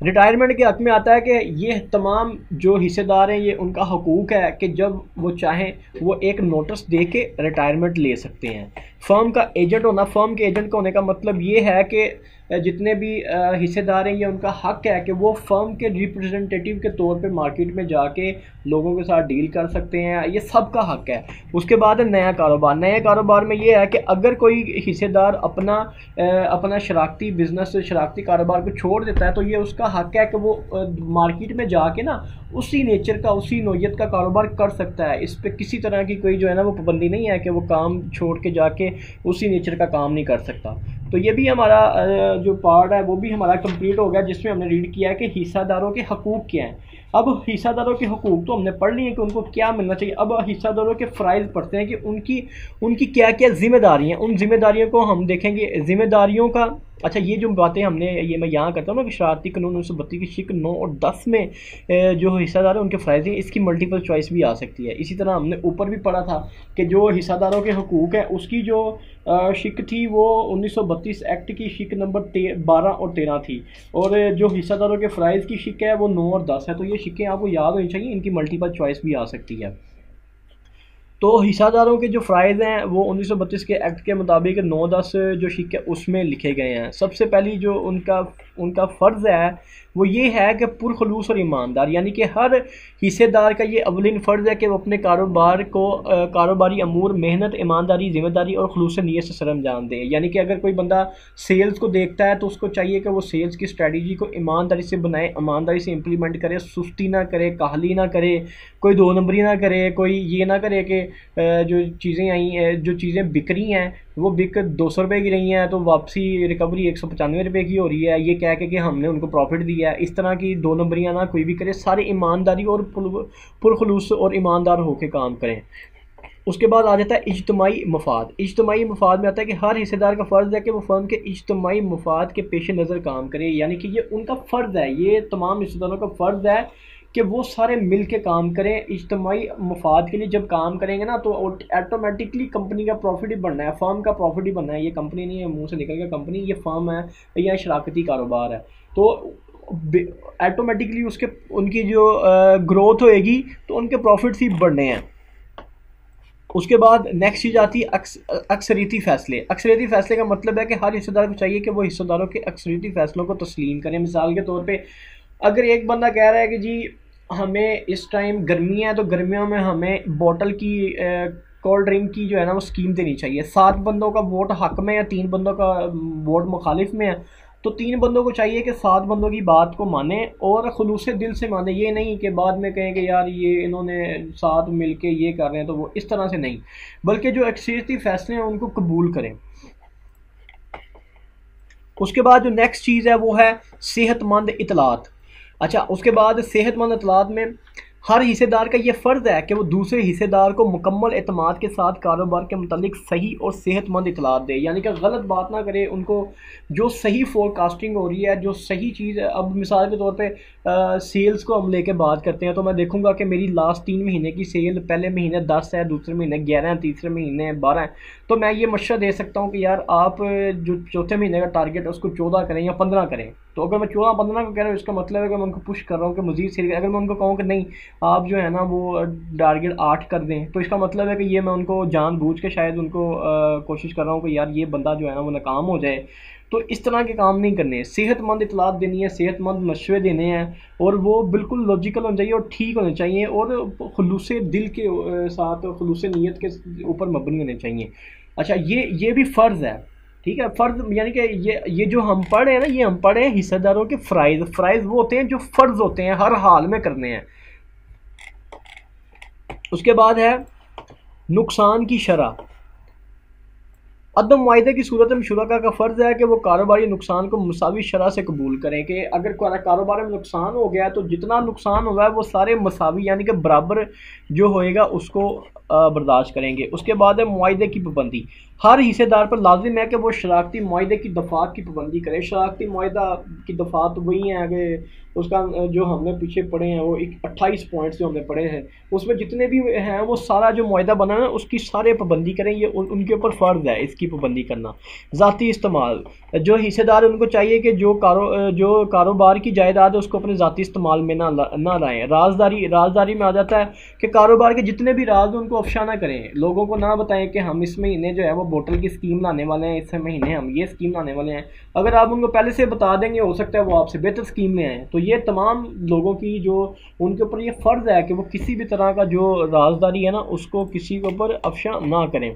रिटायरमेंट के हक में आता है कि ये तमाम जो हिस्सेदार हैं ये उनका हकूक़ है कि जब वो चाहें वो एक नोटिस दे के रिटायरमेंट ले सकते हैं। फर्म का एजेंट होना, फर्म के एजेंट का होने का मतलब ये है कि जितने भी हिस्सेदार हैं ये उनका हक है कि वो फर्म के रिप्रेजेंटेटिव के तौर पे मार्केट में जाके लोगों के साथ डील कर सकते हैं, ये सबका हक है। उसके बाद है नया कारोबार। नए कारोबार में ये है कि अगर कोई हिस्सेदार अपना अपना शराकती बिजनेस, शराकती कारोबार को छोड़ देता है तो ये उसका हक है कि वो मार्केट में जाके ना उसी नेचर का, उसी नोयत का कारोबार कर सकता है। इस पर किसी तरह की कोई जो है ना वो पाबंदी नहीं है कि वो काम छोड़ के जाके उसी नेचर का काम नहीं कर सकता। तो ये भी हमारा जो पार्ट है वो भी हमारा कंप्लीट हो गया, जिसमें हमने रीड किया है कि हिस्सेदारों के हकूक़ क्या हैं। अब हिस्सेदारों के हकूक़ तो हमने पढ़ लिए कि उनको क्या मिलना चाहिए। अब हिस्सेदारों के फ़राइज़ पढ़ते हैं कि उनकी उनकी क्या क्या ज़िम्मेदारियाँ, उन ज़िम्मेदारियों को हम देखेंगे। ज़िम्मेदारियों का अच्छा, ये जो बातें हमने, ये मैं यहाँ करता हूँ ना कि शरारती कानून उन्नीस सौ बत्तीस की शिक नौ और दस में जो हिस्सेदार है उनके फ़राइज़ हैं, इसकी मल्टीपल चॉइस भी आ सकती है। इसी तरह हमने ऊपर भी पढ़ा था कि जो हिस्सेदारों के हकूक़ हैं उसकी जो शिक थी वो उन्नीस सौ बत्तीस एक्ट की शिक नंबर बारह और तेरह थी, और जो हिस्सेदारों के फ़राइज़ की शिक है वो नौ और दस है। तो ये शिकें आपको याद होनी चाहिए, इनकी मल्टीपल चॉइस भी आ सकती है। तो हिस्सेदारों के जो फ़राइज़ हैं वो उन्नीस सौ बत्तीस के एक्ट के मुताबिक नौ दस जो शिक है उसमें लिखे गए हैं। सबसे पहली जो उनका उनका फ़र्ज़ है वो ये है कि पुरखलूस और ईमानदार, यानी कि हर हिस्सेदार का ये अवलिन फ़र्ज़ है कि वो अपने कारोबार को कारोबारी अमूर मेहनत, ईमानदारी, ज़िम्मेदारी और खलूस नीयत से सरअंजाम दें। यानी कि अगर कोई बंदा सेल्स को देखता है तो उसको चाहिए कि वो सेल्स की स्ट्रेटजी को ईमानदारी से बनाए, ईमानदारी से इम्प्लीमेंट करे, सुस्ती ना करे, काहली ना करे, कोई दो नंबरी ना करे, कोई ये ना करे कि जो चीज़ें आई जो चीज़ें बिक रही हैं वो बिक दो सौ रुपये की रही हैं तो वापसी रिकवरी एक सौ पचानवे रुपये की हो रही है, ये कह के कि हमने उनको प्रॉफिट दिया है। इस तरह की दो नंबरियाँ ना कोई भी करे, सारे ईमानदारी और पुरखलूस और ईमानदार होकर काम करें। उसके बाद आ जाता है इज्तमाई मफाद। इज्तमाई मफाद में आता है कि हर हिस्सेदार का फ़र्ज़ है कि वो फ़र्म के इज्तमाई मफाद के पेश नज़र काम करे, यानी कि ये उनका फ़र्ज़ है, ये तमाम हिस्सेदारों का फ़र्ज़ है कि वो सारे मिल के काम करें। इज्तमाई मफाद के लिए जब काम करेंगे ना तो ऑटोमेटिकली कंपनी का प्रॉफिट ही बनना है, फर्म का प्रॉफिट ही बनना है। ये कंपनी नहीं है मुंह से निकल गया कंपनी, ये फर्म है या शराकती कारोबार है, तो ऑटोमेटिकली उसके उनकी जो ग्रोथ होएगी तो उनके प्रॉफिट्स ही बढ़ने हैं। उसके बाद नेक्स्ट चीज़ आती है अक्स, अक्सरीती फ़ैसले। अक्सरीती फ़ैसले का मतलब है कि हर हिस्सेदार को चाहिए कि वो हिस्सेदारों के अक्सरीती फ़ैसलों को तस्लीम करें। मिसाल के तौर पे अगर एक बंदा कह रहा है कि जी हमें इस टाइम गर्मियाँ हैं तो गर्मियों में हमें बोतल की कोल्ड ड्रिंक की जो है ना वो स्कीम देनी चाहिए, सात बंदों का वोट हक में है, तीन बंदों का वोट मुखालिफ में है, तो तीन बंदों को चाहिए कि सात बंदों की बात को माने और खुलूस दिल से माने। ये नहीं कि बाद में कहें कि यार ये इन्होंने साथ मिल के ये कर रहे हैं, तो वो इस तरह से नहीं, बल्कि जो अक्सरियती फ़ैसले हैं उनको कबूल करें। उसके बाद जो नेक्स्ट चीज़ है वो है सेहतमंद इतलात। अच्छा, उसके बाद सेहतमंद इतलात में हर हिस्सेदार का ये फ़र्ज़ है कि वो दूसरे हिस्सेदार को मुकम्मल एतमाद के साथ कारोबार के मुतालिक सही और सेहतमंद इतलात दे, यानी कि गलत बात ना करे, उनको जो सही फोरकास्टिंग हो रही है, जो सही चीज़ है। अब मिसाल के तौर पे आ, सेल्स को हम लेके बात करते हैं तो मैं देखूंगा कि मेरी लास्ट तीन महीने की सेल पहले महीने दस है, दूसरे महीने ग्यारह है, तीसरे महीने बारह है, तो मैं ये मशवरा दे सकता हूँ कि यार आप जो चौथे महीने का टारगेट है उसको चौदह करें या पंद्रह करें। तो अगर मैं चौदह पंद्रह को कह रहा हूँ इसका मतलब है कि मैं उनको पुश कर रहा हूँ कि मज़ीद सेल। अगर मैं उनको कहूँ कि नहीं आप जो है ना वो टारगेट आठ कर दें, तो इसका मतलब है कि ये मैं उनको जानबूझ के शायद उनको आ, कोशिश कर रहा हूँ कि यार ये बंदा जो है ना वो नाकाम हो जाए। तो इस तरह के काम नहीं करने, सेहतमंद इतलात देनी है, सेहतमंद मशवरे देने हैं और वो बिल्कुल लॉजिकल होने चाहिए और ठीक होने चाहिए और खुलूस दिल के साथ, खुलूस नीयत के ऊपर मबनी होने चाहिए। अच्छा, ये ये भी फ़र्ज़ है, ठीक है। फ़र्ज़ यानी कि ये ये जो हम पढ़े हैं ना, ये हम पढ़े हैं हिस्सेदारों के फ़राइज़। फ़राइज़ वो होते हैं जो फ़र्ज़ होते हैं, हर हाल में करने हैं। उसके बाद है नुकसान की शरह। अदम मुआहदे की सूरत में शुरका का फ़र्ज़ है कि वो कारोबारी नुकसान को मुसावी शरह से कबूल करें, कि अगर कारोबार में नुकसान हो गया तो जितना नुकसान हुआ है वो सारे मुसावी यानी कि बराबर जो होएगा उसको बर्दाश्त करेंगे। उसके बाद है मुआहदे की पाबंदी। हर हिस्सेदार पर लाजिम है कि वो शराकती मुआहदे की दफ़ात की पाबंदी करे। शराकती मुआहदा की दफ़ात वही हैं कि उसका जो हमने पीछे पढ़े हैं वो एक अट्ठाईस पॉइंट्स जो हमने पढ़े हैं, उसमें जितने भी हैं वो सारा जो मुआहदा बना है उसकी सारे पाबंदी करें, ये उन, उनके ऊपर फ़र्ज़ है इसकी पाबंदी करना। ज़ाती इस्तेमाल, जो हिस्सेदार उनको चाहिए कि जो कारो जो कारोबार की जायदाद है उसको अपने ज़ाती इस्तेमाल में ना ना लाएँ। राजदारी, राजदारी में आ जाता है कि कारोबार के जितने भी राज उनको अफशा ना करें, लोगों को ना बताएं कि हम इस महीने जो है वो बोतल की स्कीम लाने वाले हैं, इस महीने हम ये स्कीम लाने वाले हैं। अगर आप उनको पहले से बता देंगे हो सकता है वो आपसे बेहतर स्कीम में आए। तो ये तमाम लोगों की जो उनके ऊपर ये फ़र्ज़ है कि वो किसी भी तरह का जो राजदारी है ना उसको किसी के ऊपर अफशा ना करें।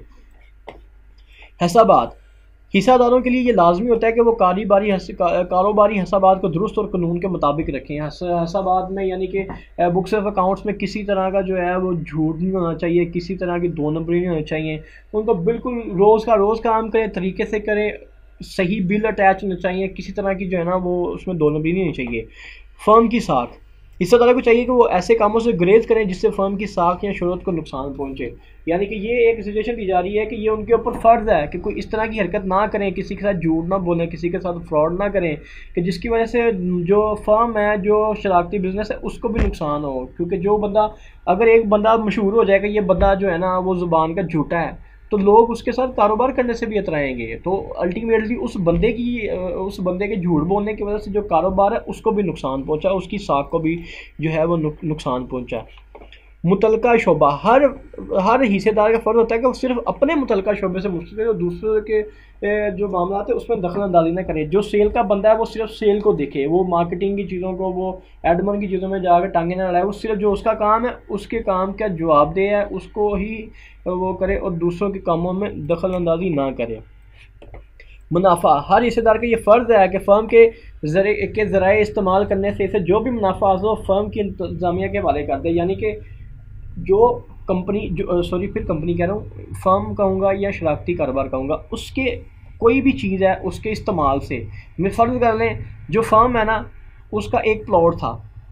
हिसाबात, हिस्सादारों के लिए ये लाजमी होता है कि वो कारोबारी कारोबारी हिसाबात को दुरुस्त और कानून के मुताबिक रखें। हिसाबात में यानी कि बुक्स ऑफ अकाउंट्स में किसी तरह का जो है वो झूठ नहीं होना चाहिए, किसी तरह की दो नंबरी नहीं होनी चाहिए। उनको बिल्कुल रोज़ का रोज़ काम करें, तरीके से करें, सही बिल अटैच होना चाहिए, किसी तरह की जो है ना वो उसमें दो नंबरी नहीं होनी चाहिए। फर्म की साख, हिस्सेदारों को चाहिए कि वो ऐसे कामों से गुरेज करें जिससे फर्म की साख या शोहरत को नुकसान पहुंचे। यानी कि ये एक सिचुएशन दी जा रही है कि ये उनके ऊपर फ़र्ज़ है कि कोई इस तरह की हरकत ना करें, किसी के साथ झूठ ना बोलें, किसी के साथ फ्रॉड ना करें कि जिसकी वजह से जो फर्म है, जो शरारती बिजनेस है, उसको भी नुकसान हो। क्योंकि जो बंदा, अगर एक बंदा मशहूर हो जाएगा ये बंदा जो है ना वो ज़ुबान का झूठा है, तो लोग उसके साथ कारोबार करने से भी अतराएंगे। तो अल्टीमेटली उस बंदे की उस बंदे के झूठ बोलने की वजह से जो कारोबार है उसको भी नुकसान पहुंचा, उसकी साख को भी जो है वो नुकसान पहुंचा। मुतलका शोबा, हर हर हिस्सेदार का फ़र्ज़ होता है कि वो सिर्फ अपने मुतलका शोबे से मुस्तक़िल और दूसरे के जो मामला है उसमें दखल अंदाजी ना करे। जो सेल का बंदा है वो सिर्फ सेल को देखे, वो मार्केटिंग की चीज़ों को, वो एडमन की चीज़ों में जाकर टांगे ना लड़ाए। वो सिर्फ जो उसका काम है उसके काम का जवाब दे है उसको ही वो करे और दूसरों के कामों में दखल अंदाजी ना करे। मुनाफा, हर हिस्सेदार का ये फ़र्ज़ है कि फ़र्म के ज़रे के ज़राए इस्तेमाल करने से इसे जो भी मुनाफा हासिल हो फ़र्म की इंतज़ामिया के हवाले कर दे। यानी कि जो कंपनी जो सॉरी फिर कंपनी कह रहा हूँ, फर्म कहूँगा या शरारती कारोबार कहूँगा, उसके कोई भी चीज़ है उसके इस्तेमाल से, मैं फ़र्ज़ कर लें जो फर्म है ना उसका एक प्लॉट था,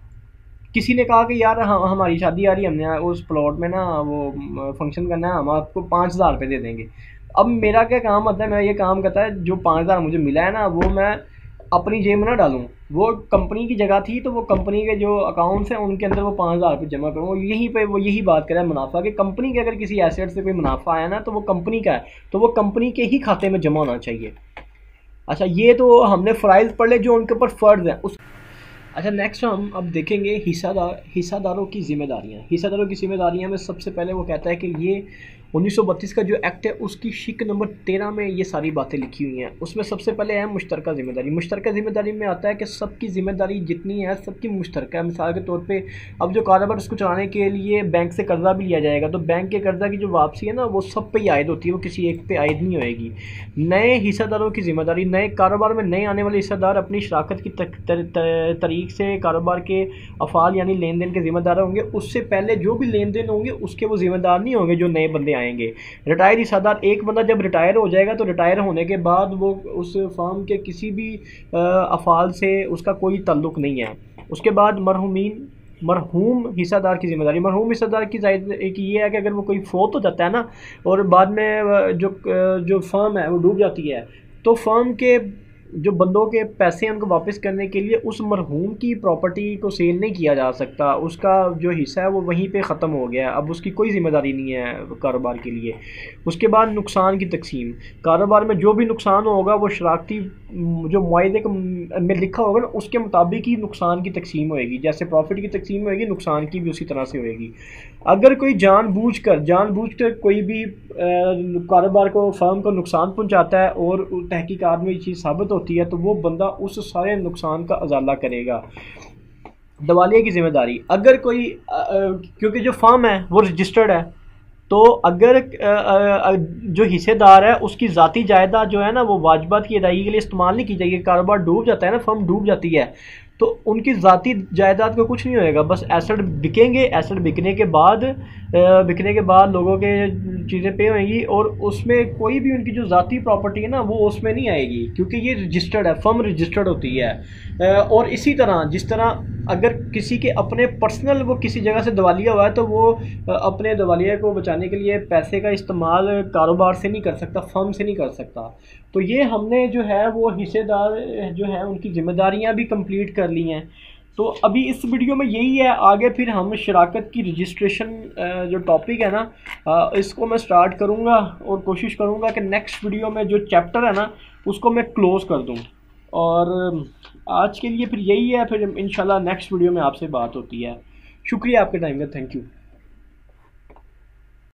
किसी ने कहा कि यार हम हमारी शादी आ रही है, हमने उस प्लॉट में ना वो फंक्शन करना है, हम आपको पाँच हज़ार रुपये दे देंगे। अब मेरा क्या काम होता है, मैं ये काम करता है जो पाँच हज़ार मुझे मिला है ना वो मैं अपनी जेब में ना डालूं, वो कंपनी की जगह थी तो वो कंपनी के जो अकाउंट्स हैं उनके अंदर वो पाँच हज़ार रुपये जमा करूँ। यहीं पे वो यही बात करें मुनाफा कि कंपनी के अगर किसी एसेट से कोई मुनाफा आया ना तो वो कंपनी का है, तो वो कंपनी के ही खाते में जमा होना चाहिए। अच्छा, ये तो हमने फ़राइज़ पढ़ ले जो उनके ऊपर फ़र्ज़ है उस अच्छा नेक्स्ट हम अब देखेंगे हिस्सादार हिस्सादारों की ज़िम्मेदारियाँ। हिस्सादारों की ज़िम्मेदारियाँ में सबसे पहले वो कहता है कि ये उन्नीस सौ बत्तीस का जो एक्ट है उसकी शिक नंबर तेरह में ये सारी बातें लिखी हुई हैं। उसमें सबसे पहले है मुश्तरका ज़िम्मेदारी। मुश्तरका ज़िम्मेदारी में आता है कि सबकी ज़िम्मेदारी जितनी है सबकी मुश्तरका है। मिसाल के तौर पे अब जो कारोबार उसको चलाने के लिए बैंक से कर्ज़ा भी लिया जाएगा तो बैंक के कर्ज़ा की जो वापसी है ना वो सब पे ही आयद होती है, वो किसी एक पे आयद नहीं होएगी। नए हिस्सेदारों की ज़िम्मेदारी, नए कारोबार में नए आने वाले हिस्सेदार अपनी शराकत की तरीक़ से कारोबार के अफ़ाल यानी लेन देन के ज़िम्मेदार होंगे। उससे पहले जो भी लेन देन होंगे उसके वो ज़िम्मेदार नहीं होंगे जो नए बंदे आएंगे। रिटायर हिस्सेदार, एक बंदा जब रिटायर हो जाएगा तो रिटायर होने के बाद वो उस फर्म के किसी भी अफ़ाल से उसका कोई ताल्लुक़ नहीं है। उसके बाद मरहूमीन मरहूम हिस्सेदार की ज़िम्मेदारी। मरहूम हिस्सेदार की एक ये है कि अगर वो कोई फोत हो जाता है ना और बाद में जो जो फर्म है वो डूब जाती है तो फर्म के जो बंदों के पैसे हैं उनको वापस करने के लिए उस मरहूम की प्रॉपर्टी को सेल नहीं किया जा सकता, उसका जो हिस्सा है वो वहीं पे ख़त्म हो गया, अब उसकी कोई ज़िम्मेदारी नहीं है कारोबार के लिए। उसके बाद नुकसान की तकसीम। कारोबार में जो भी नुकसान होगा वो शराकती जो मुआहदे में लिखा होगा ना उसके मुताबिक ही नुकसान की तकसीम होएगी। जैसे प्रॉफिट की तकसीम होएगी नुकसान की भी उसी तरह से होएगी। अगर कोई जानबूझकर जानबूझकर कोई भी कारोबार को फर्म को नुकसान पहुंचाता है और तहकीकात में ये चीज़ साबित होती है तो वो बंदा उस सारे नुकसान का अजाला करेगा। दवालिया की ज़िम्मेदारी। अगर कोई क्योंकि जो फर्म है वो रजिस्टर्ड है तो अगर जो हिस्सेदार है उसकी ज़ाती जायदाद जो है ना वो वाजिबात की अदायगी के लिए इस्तेमाल नहीं की जाएगी। कारोबार डूब जाता है ना, फर्म डूब जाती है तो उनकी ज़ाती जायदाद को कुछ नहीं होएगा, बस एसेट बिकेंगे। एसेट बिकने के बाद बिकने के बाद लोगों के चीज़ें पे होंगी और उसमें कोई भी उनकी जो ज़ाती प्रॉपर्टी है ना वो उसमें नहीं आएगी क्योंकि ये रजिस्टर्ड है, फर्म रजिस्टर्ड होती है। और इसी तरह जिस तरह अगर किसी के अपने पर्सनल वो किसी जगह से दवालिया हुआ है तो वो अपने दवालिया को बचाने के लिए पैसे का इस्तेमाल कारोबार से नहीं कर सकता, फर्म से नहीं कर सकता। तो ये हमने जो है वो हिस्सेदार जो है उनकी ज़िम्मेदारियां भी कंप्लीट कर ली हैं। तो अभी इस वीडियो में यही है, आगे फिर हम शराकत की रजिस्ट्रेशन जो टॉपिक है ना इसको मैं स्टार्ट करूँगा और कोशिश करूँगा कि नेक्स्ट वीडियो में जो चैप्टर है ना उसको मैं क्लोज़ कर दूँ। और आज के लिए फिर यही है, फिर इंशाल्लाह नेक्स्ट वीडियो में आपसे बात होती है। शुक्रिया आपके टाइम का, थैंक यू।